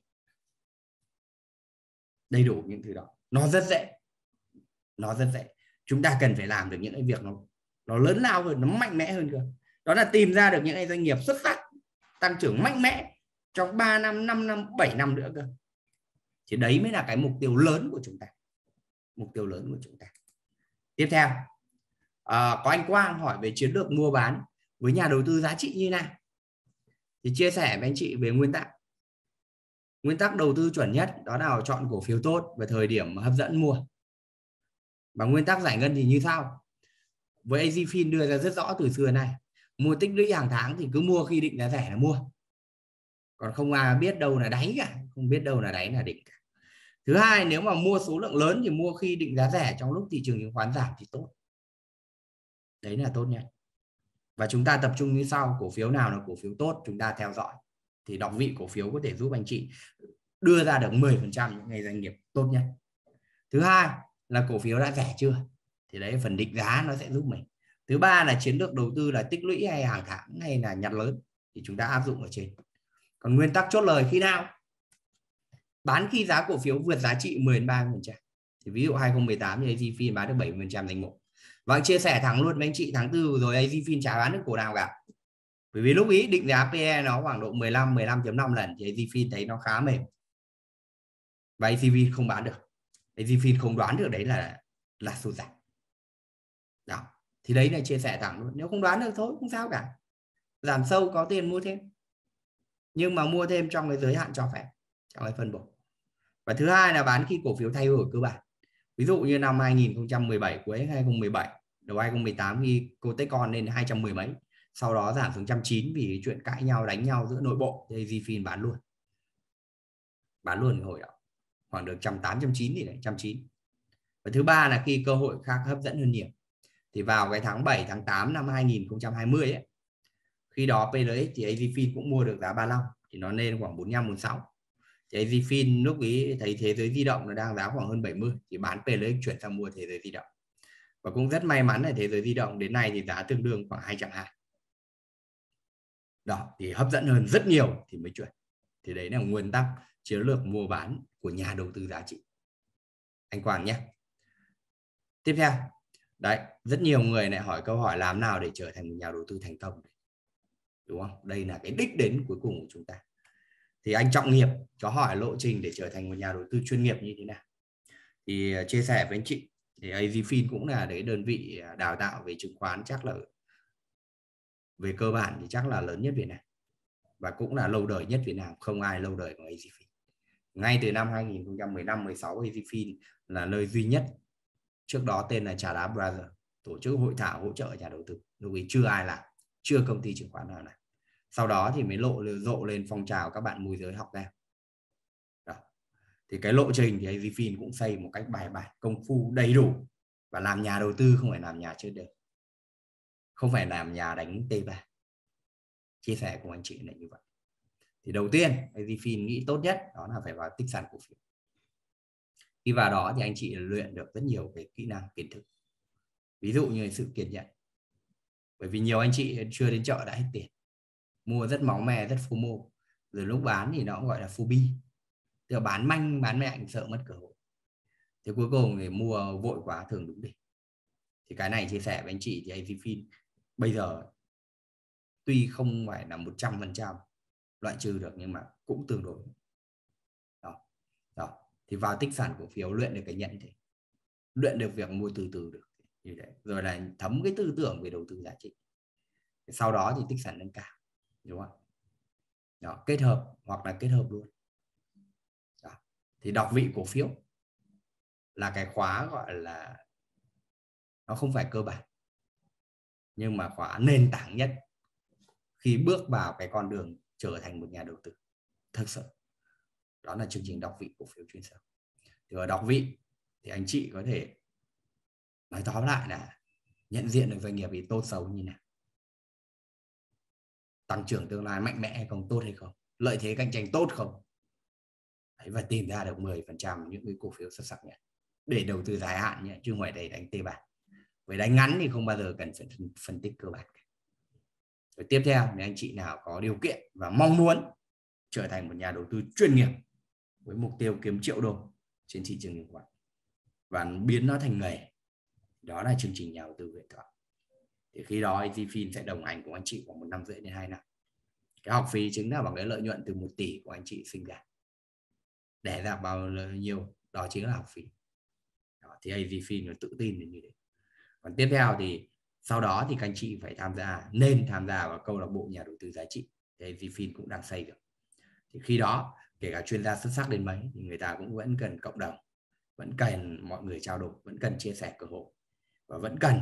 S1: đầy đủ những thứ đó, nó rất dễ, nó rất dễ. Chúng ta cần phải làm được những cái việc nó nó lớn lao hơn, nó mạnh mẽ hơn cơ. Đó là tìm ra được những cái doanh nghiệp xuất sắc, tăng trưởng mạnh mẽ trong ba năm, năm năm, bảy năm nữa cơ. Thì đấy mới là cái mục tiêu lớn của chúng ta, mục tiêu lớn của chúng ta. Tiếp theo, à, có anh Quang hỏi về chiến lược mua bán với nhà đầu tư giá trị như nào. Thì chia sẻ với anh chị về nguyên tắc. Nguyên tắc đầu tư chuẩn nhất đó là chọn cổ phiếu tốt và thời điểm hấp dẫn mua. Và nguyên tắc giải ngân thì như sau. Với Azfin đưa ra rất rõ từ xưa này, mua tích lũy hàng tháng thì cứ mua khi định giá rẻ là mua. Còn không à biết đâu là đáy cả, không biết đâu là đáy là đỉnh cả. Thứ hai, nếu mà mua số lượng lớn thì mua khi định giá rẻ trong lúc thị trường chứng khoán giảm thì tốt. Đấy là tốt nhất. Và chúng ta tập trung như sau, cổ phiếu nào là cổ phiếu tốt chúng ta theo dõi. Thì đọc vị cổ phiếu có thể giúp anh chị đưa ra được mười phần trăm những ngày doanh nghiệp tốt nhất. Thứ hai là cổ phiếu đã rẻ chưa, thì đấy phần định giá nó sẽ giúp mình. Thứ ba là chiến lược đầu tư là tích lũy hay hàng tháng hay là nhặt lớn, thì chúng ta áp dụng ở trên. Còn nguyên tắc chốt lời khi nào? Bán khi giá cổ phiếu vượt giá trị mười đến ba mươi phần trăm. Thì ví dụ hai không một tám thì Azfin bán được bảy mươi phần trăm danh mục. Và chia sẻ thẳng luôn với anh chị, tháng tư rồi Azfin chả bán được cổ nào cả. Bởi vì lúc ý định giá pê e nó khoảng độ mười lăm, mười lăm chấm năm lần thì Azfin thấy nó khá mềm. Và Azfin không bán được. Azfin không đoán được đấy là là sụt giảm. Đó. Thì đấy là chia sẻ thẳng luôn. Nếu không đoán được thôi không sao cả. Giảm sâu có tiền mua thêm. Nhưng mà mua thêm trong cái giới hạn cho phép, trong cái phân bổ. Và thứ hai là bán khi cổ phiếu thay đổi cơ bản. Ví dụ như năm hai không một bảy, cuối hai không một bảy, đầu hai không một tám khi Cotecon lên hai trăm mười mấy, sau đó giảm xuống một trăm chín vì chuyện cãi nhau đánh nhau giữa nội bộ, thì Azfin bán luôn. Bán luôn cái hồi đó. Khoảng được một trăm tám, một trăm chín thì đấy, một trăm chín. Và thứ ba là khi cơ hội khác hấp dẫn hơn nhiều. Thì vào cái tháng bảy, tháng tám năm hai không hai không ấy, khi đó pê lờ ích thì Azfin cũng mua được giá ba mươi lăm, thì nó lên khoảng bốn mươi lăm, bốn mươi sáu. Thì Azfin lúc ấy thấy thế giới di động nó đang giá khoảng hơn bảy mươi, thì bán pê lờ ích chuyển sang mua thế giới di động. Và cũng rất may mắn là thế giới di động đến nay thì giá tương đương khoảng hai trăm hai mươi. Đó, thì hấp dẫn hơn rất nhiều thì mới chuyển. Thì đấy là nguyên tắc chiến lược mua bán của nhà đầu tư giá trị. Anh Quang nhé. Tiếp theo, đấy, rất nhiều người lại hỏi câu hỏi làm nào để trở thành một nhà đầu tư thành công. Đúng không? Đây là cái đích đến cuối cùng của chúng ta. Thì anh Trọng Nghiệp có hỏi lộ trình để trở thành một nhà đầu tư chuyên nghiệp như thế nào. Thì chia sẻ với anh chị, thì Azfin cũng là đấy đơn vị đào tạo về chứng khoán, chắc là về cơ bản thì chắc là lớn nhất Việt Nam. Và cũng là lâu đời nhất Việt Nam, không ai lâu đời bằng Azfin. Ngay từ năm hai không một năm mười sáu, Azfin là nơi duy nhất, trước đó tên là Trà Đá Brothers, tổ chức hội thảo hỗ trợ nhà đầu tư. Lúc ấy chưa ai làm, chưa công ty chứng khoán nào làm. Sau đó thì mới lộ rộ lên phong trào các bạn môi giới học ra. Đó. Thì cái lộ trình thì Azfin cũng xây một cách bài bản, công phu đầy đủ. Và làm nhà đầu tư không phải làm nhà chơi đời, không phải làm nhà đánh T ba. Chia sẻ cùng anh chị là như vậy. Thì đầu tiên Azfin nghĩ tốt nhất đó là phải vào tích sản cổ phiếu. Khi vào đó thì anh chị luyện được rất nhiều cái kỹ năng, kiến thức. Ví dụ như sự kiên nhẫn. Bởi vì nhiều anh chị chưa đến chợ đã hết tiền, mua rất máu me, rất FOMO, rồi lúc bán thì nó cũng gọi là phobia, tức là bán manh, bán mạnh, sợ mất cơ hội. Thì cuối cùng thì mua vội quá thường đúng đỉnh. Thì cái này chia sẻ với anh chị thì Azfin bây giờ tuy không phải là một trăm phần trăm loại trừ được nhưng mà cũng tương đối. Đó. Đó. Thì vào tích sản cổ phiếu luyện được cái nhận thế, luyện được việc mua từ từ được như thế, rồi là thấm cái tư tưởng về đầu tư giá trị. Sau đó thì tích sản nâng cao, đúng không? Đó, kết hợp hoặc là kết hợp luôn. Đó. Thì đọc vị cổ phiếu là cái khóa gọi là nó không phải cơ bản nhưng mà khóa nền tảng nhất khi bước vào cái con đường trở thành một nhà đầu tư thực sự. Đó là chương trình đọc vị cổ phiếu chuyên sâu. Thì ở đọc vị thì anh chị có thể nói tóm lại là nhận diện được doanh nghiệp thì tốt xấu như nào, tăng trưởng tương lai mạnh mẽ hay không, tốt hay không, lợi thế cạnh tranh tốt không. Đấy, và tìm ra được mười phần trăm những cái cổ phiếu xuất sắc nhất để đầu tư dài hạn nhé, chứ không phải để đánh tê bạc. Với đánh ngắn thì không bao giờ cần phải phân tích cơ bản. Rồi tiếp theo, nếu anh chị nào có điều kiện và mong muốn trở thành một nhà đầu tư chuyên nghiệp với mục tiêu kiếm triệu đô trên thị trường chứng khoán và biến nó thành nghề, đó là chương trình nhà đầu tư huyền thoại. Thì khi đó EasyFin sẽ đồng hành cùng anh chị khoảng một năm rưỡi đến hai năm. Cái học phí chính là bằng cái lợi nhuận từ một tỷ của anh chị sinh ra, để ra bao nhiêu đó chính là học phí. Đó, thì EasyFin nó tự tin đến như thế. Còn tiếp theo thì sau đó thì các anh chị phải tham gia, nên tham gia vào câu lạc bộ nhà đầu tư giá trị. Thì EasyFin cũng đang xây được. Thì khi đó kể cả chuyên gia xuất sắc đến mấy thì người ta cũng vẫn cần cộng đồng, vẫn cần mọi người trao đổi, vẫn cần chia sẻ cơ hội, và vẫn cần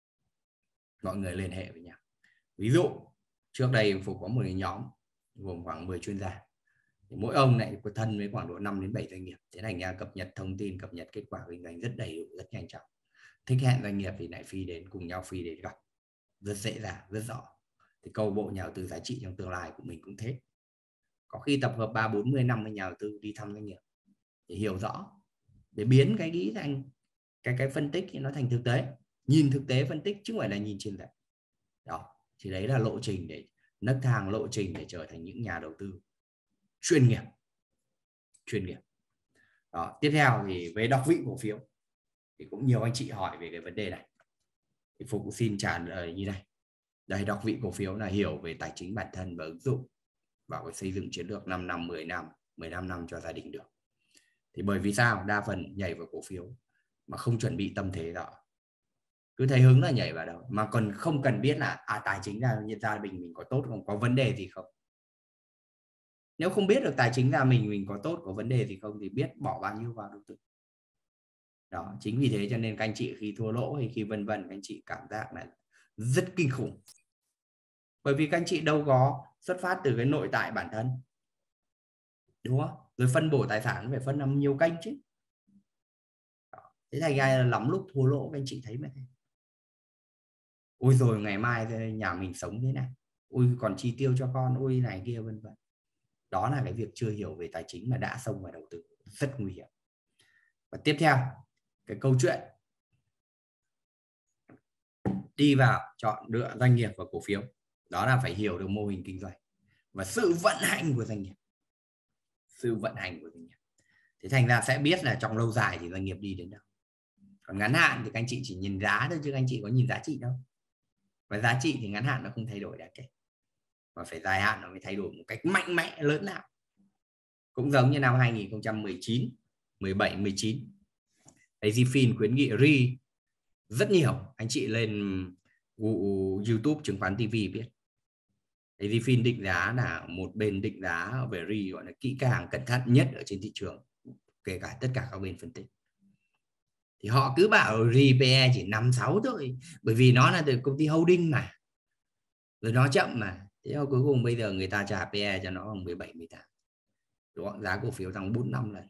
S1: mọi người liên hệ với nhau. Ví dụ trước đây Phục có một cái nhóm gồm khoảng mười chuyên gia, thì mỗi ông này có thân với khoảng độ năm đến bảy doanh nghiệp, thế thành ra cập nhật thông tin, cập nhật kết quả kinh doanh rất đầy đủ, rất nhanh chóng. Thích hẹn doanh nghiệp thì lại phi đến, cùng nhau phi đến gặp, rất dễ dàng, rất rõ. Thì câu bộ nhà đầu tư giá trị trong tương lai của mình cũng thế. Có khi tập hợp ba bốn mươi năm với nhà đầu tư đi thăm doanh nghiệp để hiểu rõ, để biến cái nghĩ thành cái cái phân tích thì nó thành thực tế, nhìn thực tế phân tích chứ không phải là nhìn trên giấy. Đó, thì đấy là lộ trình để nấc thang, lộ trình để trở thành những nhà đầu tư chuyên nghiệp. Chuyên nghiệp. Đó, tiếp theo thì về đọc vị cổ phiếu thì cũng nhiều anh chị hỏi về cái vấn đề này. Thì Phục cũng xin trả lời như này. Đây, đọc vị cổ phiếu là hiểu về tài chính bản thân và ứng dụng vào cái xây dựng chiến lược năm năm, mười năm, mười lăm năm cho gia đình được. Thì bởi vì sao? Đa phần nhảy vào cổ phiếu mà không chuẩn bị tâm thế đó, cứ thấy hứng là nhảy vào đâu, mà còn không cần biết là à, tài chính là như gia đình mình có tốt không, có vấn đề gì không. Nếu không biết được tài chính gia mình mình có tốt, có vấn đề gì không thì biết bỏ bao nhiêu vào đầu tư. Đó, chính vì thế cho nên các anh chị khi thua lỗ hay khi vân vân, các anh chị cảm giác là rất kinh khủng. Bởi vì các anh chị đâu có xuất phát từ cái nội tại bản thân, đúng không? Rồi phân bổ tài sản phải phân làm nhiều kênh chứ. Đó. Thế thành ra lắm lúc thua lỗ các anh chị thấy mà thế. Ôi rồi ngày mai nhà mình sống thế này, ôi còn chi tiêu cho con, ôi này kia vân vân. Đó là cái việc chưa hiểu về tài chính mà đã xông vào đầu tư, rất nguy hiểm. Và tiếp theo, cái câu chuyện đi vào chọn lựa doanh nghiệp và cổ phiếu, đó là phải hiểu được mô hình kinh doanh và sự vận hành của doanh nghiệp. Sự vận hành của doanh nghiệp. Thế thành ra sẽ biết là trong lâu dài thì doanh nghiệp đi đến đâu. Còn ngắn hạn thì các anh chị chỉ nhìn giá thôi, chứ các anh chị có nhìn giá trị đâu. Và giá trị thì ngắn hạn nó không thay đổi đáng kể, mà phải dài hạn nó mới thay đổi một cách mạnh mẽ lớn nào. Cũng giống như năm hai nghìn không trăm mười chín, mười bảy, mười chín, EasyFin khuyến nghị R E rất nhiều. Anh chị lên YouTube chứng khoán ti vi biết. EasyFin định giá là một bên định giá về R E gọi là kỹ càng, cẩn thận nhất ở trên thị trường, kể cả tất cả các bên phân tích. Thì họ cứ bảo R E P E chỉ năm sáu thôi, bởi vì nó là từ công ty holding mà, rồi nó chậm mà. Thế mà cuối cùng bây giờ người ta trả P E cho nó bằng mười bảy, mười tám. Đúng không? Giá cổ phiếu tăng bốn mươi lăm lần.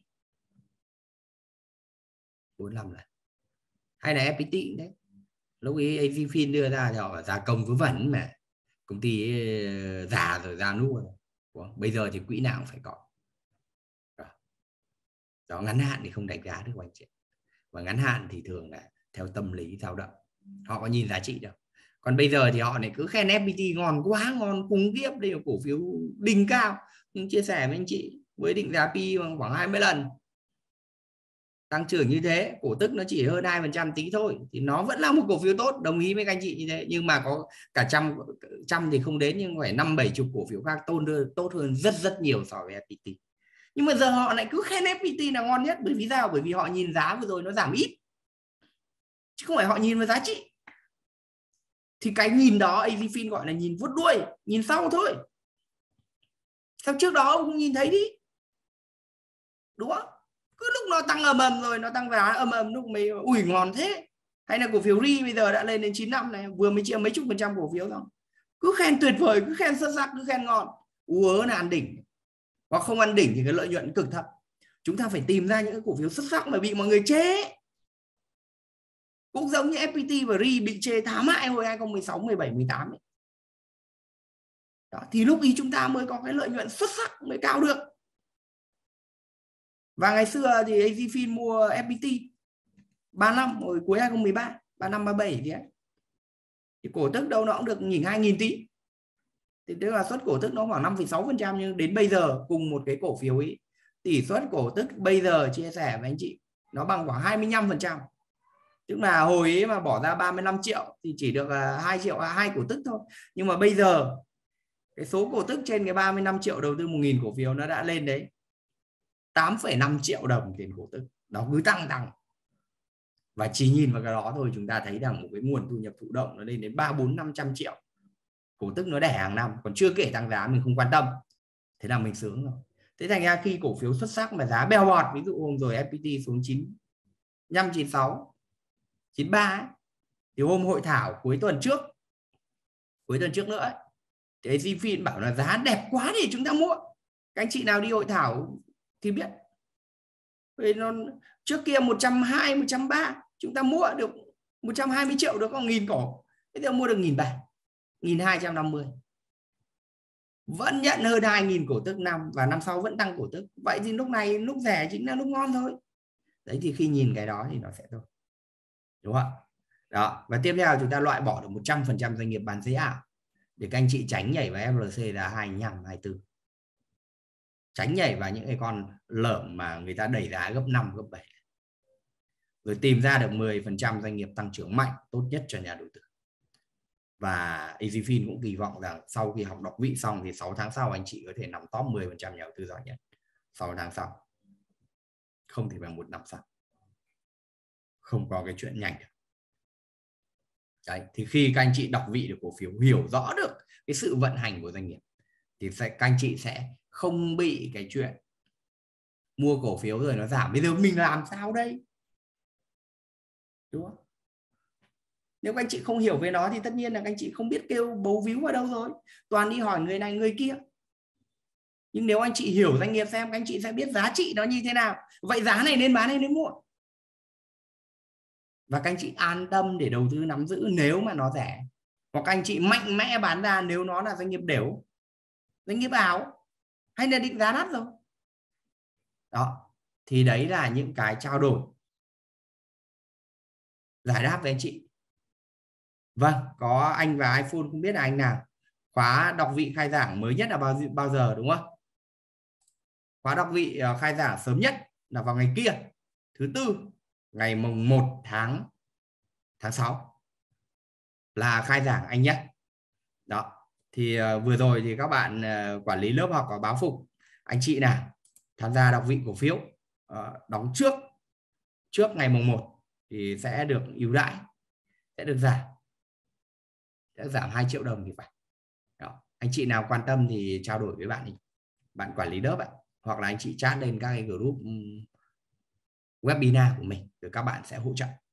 S1: bốn mươi lăm lần. Hay là ép pê tê đấy. Lúc ấy EasyFin đưa ra thì họ giá công vớ vẩn mà. Công ty già rồi, già nua rồi. Bây giờ thì quỹ nào cũng phải có. Đó. Đó, ngắn hạn thì không đánh giá được anh chị. Và ngắn hạn thì thường là theo tâm lý dao động. Họ có nhìn giá trị đâu. Còn bây giờ thì họ này cứ khen ép pê tê ngon quá, ngon khủng khiếp, đây là cổ phiếu đỉnh cao. Nhưng chia sẻ với anh chị, với định giá P khoảng hai mươi lần, tăng trưởng như thế, cổ tức nó chỉ hơn hai phần trăm tí thôi, thì nó vẫn là một cổ phiếu tốt, đồng ý với các anh chị như thế. Nhưng mà có cả trăm trăm thì không đến, nhưng phải năm bảy chục cổ phiếu khác tốt hơn, tốt hơn rất rất nhiều so với ép pê tê. Nhưng mà giờ họ lại cứ khen ép pê tê là ngon nhất. Bởi vì sao? Bởi vì họ nhìn giá vừa rồi nó giảm ít, chứ không phải họ nhìn vào giá trị. Thì cái nhìn đó EasyFin gọi là nhìn vuốt đuôi, nhìn sau thôi. Sao trước đó ông không nhìn thấy đi, đúng không? Cứ lúc nó tăng ầm ầm rồi, nó tăng giá ầm ầm lúc mới ủi ngon thế. Hay là cổ phiếu R E bây giờ đã lên đến chín năm này, vừa mới chia mấy chục phần trăm cổ phiếu rồi. cứ khen tuyệt vời, cứ khen xuất sắc, cứ khen ngon, ú ớ là ăn đỉnh, hoặc không ăn đỉnh thì cái lợi nhuận cực thấp. Chúng ta phải tìm ra những cái cổ phiếu xuất sắc mà bị mọi người chê. Cũng giống như ép pê tê và rờ i bị chê thảm hại hồi hai không một sáu, mười bảy, mười tám ấy. Đó, thì lúc ý chúng ta mới có cái lợi nhuận xuất sắc, mới cao được. Và ngày xưa thì Azifin mua ép pê tê ba năm hồi cuối hai không một ba, ba năm ba bảy thì ấy. Thì cổ tức đâu nó cũng được nhỉnh hai nghìn tỷ. Thì tức là suất cổ tức nó khoảng năm phẩy sáu phần trăm, nhưng đến bây giờ cùng một cái cổ phiếu ấy, tỷ suất cổ tức bây giờ chia sẻ với anh chị nó bằng khoảng hai mươi lăm phần trăm. Tức là hồi ấy mà bỏ ra ba mươi lăm triệu thì chỉ được hai triệu, hai cổ tức thôi. Nhưng mà bây giờ cái số cổ tức trên cái ba mươi lăm triệu đầu tư một nghìn cổ phiếu nó đã lên đấy tám phẩy năm triệu đồng tiền cổ tức. Nó cứ tăng tăng. Và chỉ nhìn vào cái đó thôi chúng ta thấy rằng một cái nguồn thu nhập thụ động nó lên đến ba, bốn, năm trăm triệu. Cổ tức nó đẻ hàng năm, còn chưa kể tăng giá mình không quan tâm. Thế là mình sướng rồi. Thế thành ra khi cổ phiếu xuất sắc mà giá bèo bọt, ví dụ hôm rồi ép pê tê xuống chín năm, chín sáu, chín ba ấy, thì hôm hội thảo cuối tuần trước, cuối tuần trước nữa ấy, thì Azifin bảo là giá đẹp quá thì chúng ta mua. Các anh chị nào đi hội thảo thì biết. Vì nó trước kia một trăm hai mươi, một trăm ba mươi, chúng ta mua được một trăm hai mươi triệu được có nghìn cổ. Bây giờ mua được nghìn bảy, nghìn hai trăm năm mươi. Vẫn nhận hơn hai nghìn cổ tức năm, và năm sau vẫn tăng cổ tức. Vậy thì lúc này lúc rẻ chính là lúc ngon thôi. Đấy, thì khi nhìn cái đó thì nó sẽ thôi. Đúng không? Đó, và tiếp theo chúng ta loại bỏ được một trăm phần trăm doanh nghiệp bán giấy ảo để các anh chị tránh nhảy vào ép lờ xê là hai mươi lăm, hai mươi tư. Tránh nhảy vào những cái con lởm mà người ta đẩy giá gấp năm, gấp bảy. Rồi tìm ra được mười phần trăm doanh nghiệp tăng trưởng mạnh tốt nhất cho nhà đầu tư. Và Azifin cũng kỳ vọng rằng sau khi học đọc vị xong thì sáu tháng sau anh chị có thể nằm top mười phần trăm nhà đầu tư giỏi nhất. sáu tháng sau. Không thể bằng một năm sau. Không có cái chuyện nhanh được. Đấy, thì khi các anh chị đọc vị được cổ phiếu, hiểu rõ được cái sự vận hành của doanh nghiệp, thì sẽ, các anh chị sẽ không bị cái chuyện mua cổ phiếu rồi nó giảm. Bây giờ mình làm sao đây? Đúng không? Nếu các anh chị không hiểu về nó thì tất nhiên là các anh chị không biết kêu bấu víu vào đâu rồi. Toàn đi hỏi người này người kia. Nhưng nếu anh chị hiểu doanh nghiệp xem, các anh chị sẽ biết giá trị nó như thế nào. Vậy giá này nên bán hay nên mua? Và các anh chị an tâm để đầu tư nắm giữ nếu mà nó rẻ. Hoặc các anh chị mạnh mẽ bán ra nếu nó là doanh nghiệp đểu, doanh nghiệp ảo, hay là định giá đắt rồi. Đó, thì đấy là những cái trao đổi, giải đáp với anh chị. Vâng, có anh và iPhone, không biết là anh nào. Khóa đọc vị khai giảng mới nhất là bao, bao giờ đúng không? Khóa đọc vị khai giảng sớm nhất là vào ngày kia, thứ tư, ngày mùng một tháng sáu là khai giảng anh nhé. Đó, thì uh, vừa rồi thì các bạn uh, quản lý lớp học ở Báo Phục, anh chị nào tham gia đọc vị cổ phiếu uh, đóng trước trước ngày mùng một thì sẽ được ưu đãi, sẽ được giảm, sẽ giảm hai triệu đồng thì phải. Đó. Anh chị nào quan tâm thì trao đổi với bạn bạn quản lý lớp ấy, hoặc là anh chị chat lên các cái group webinar của mình rồi các bạn sẽ hỗ trợ.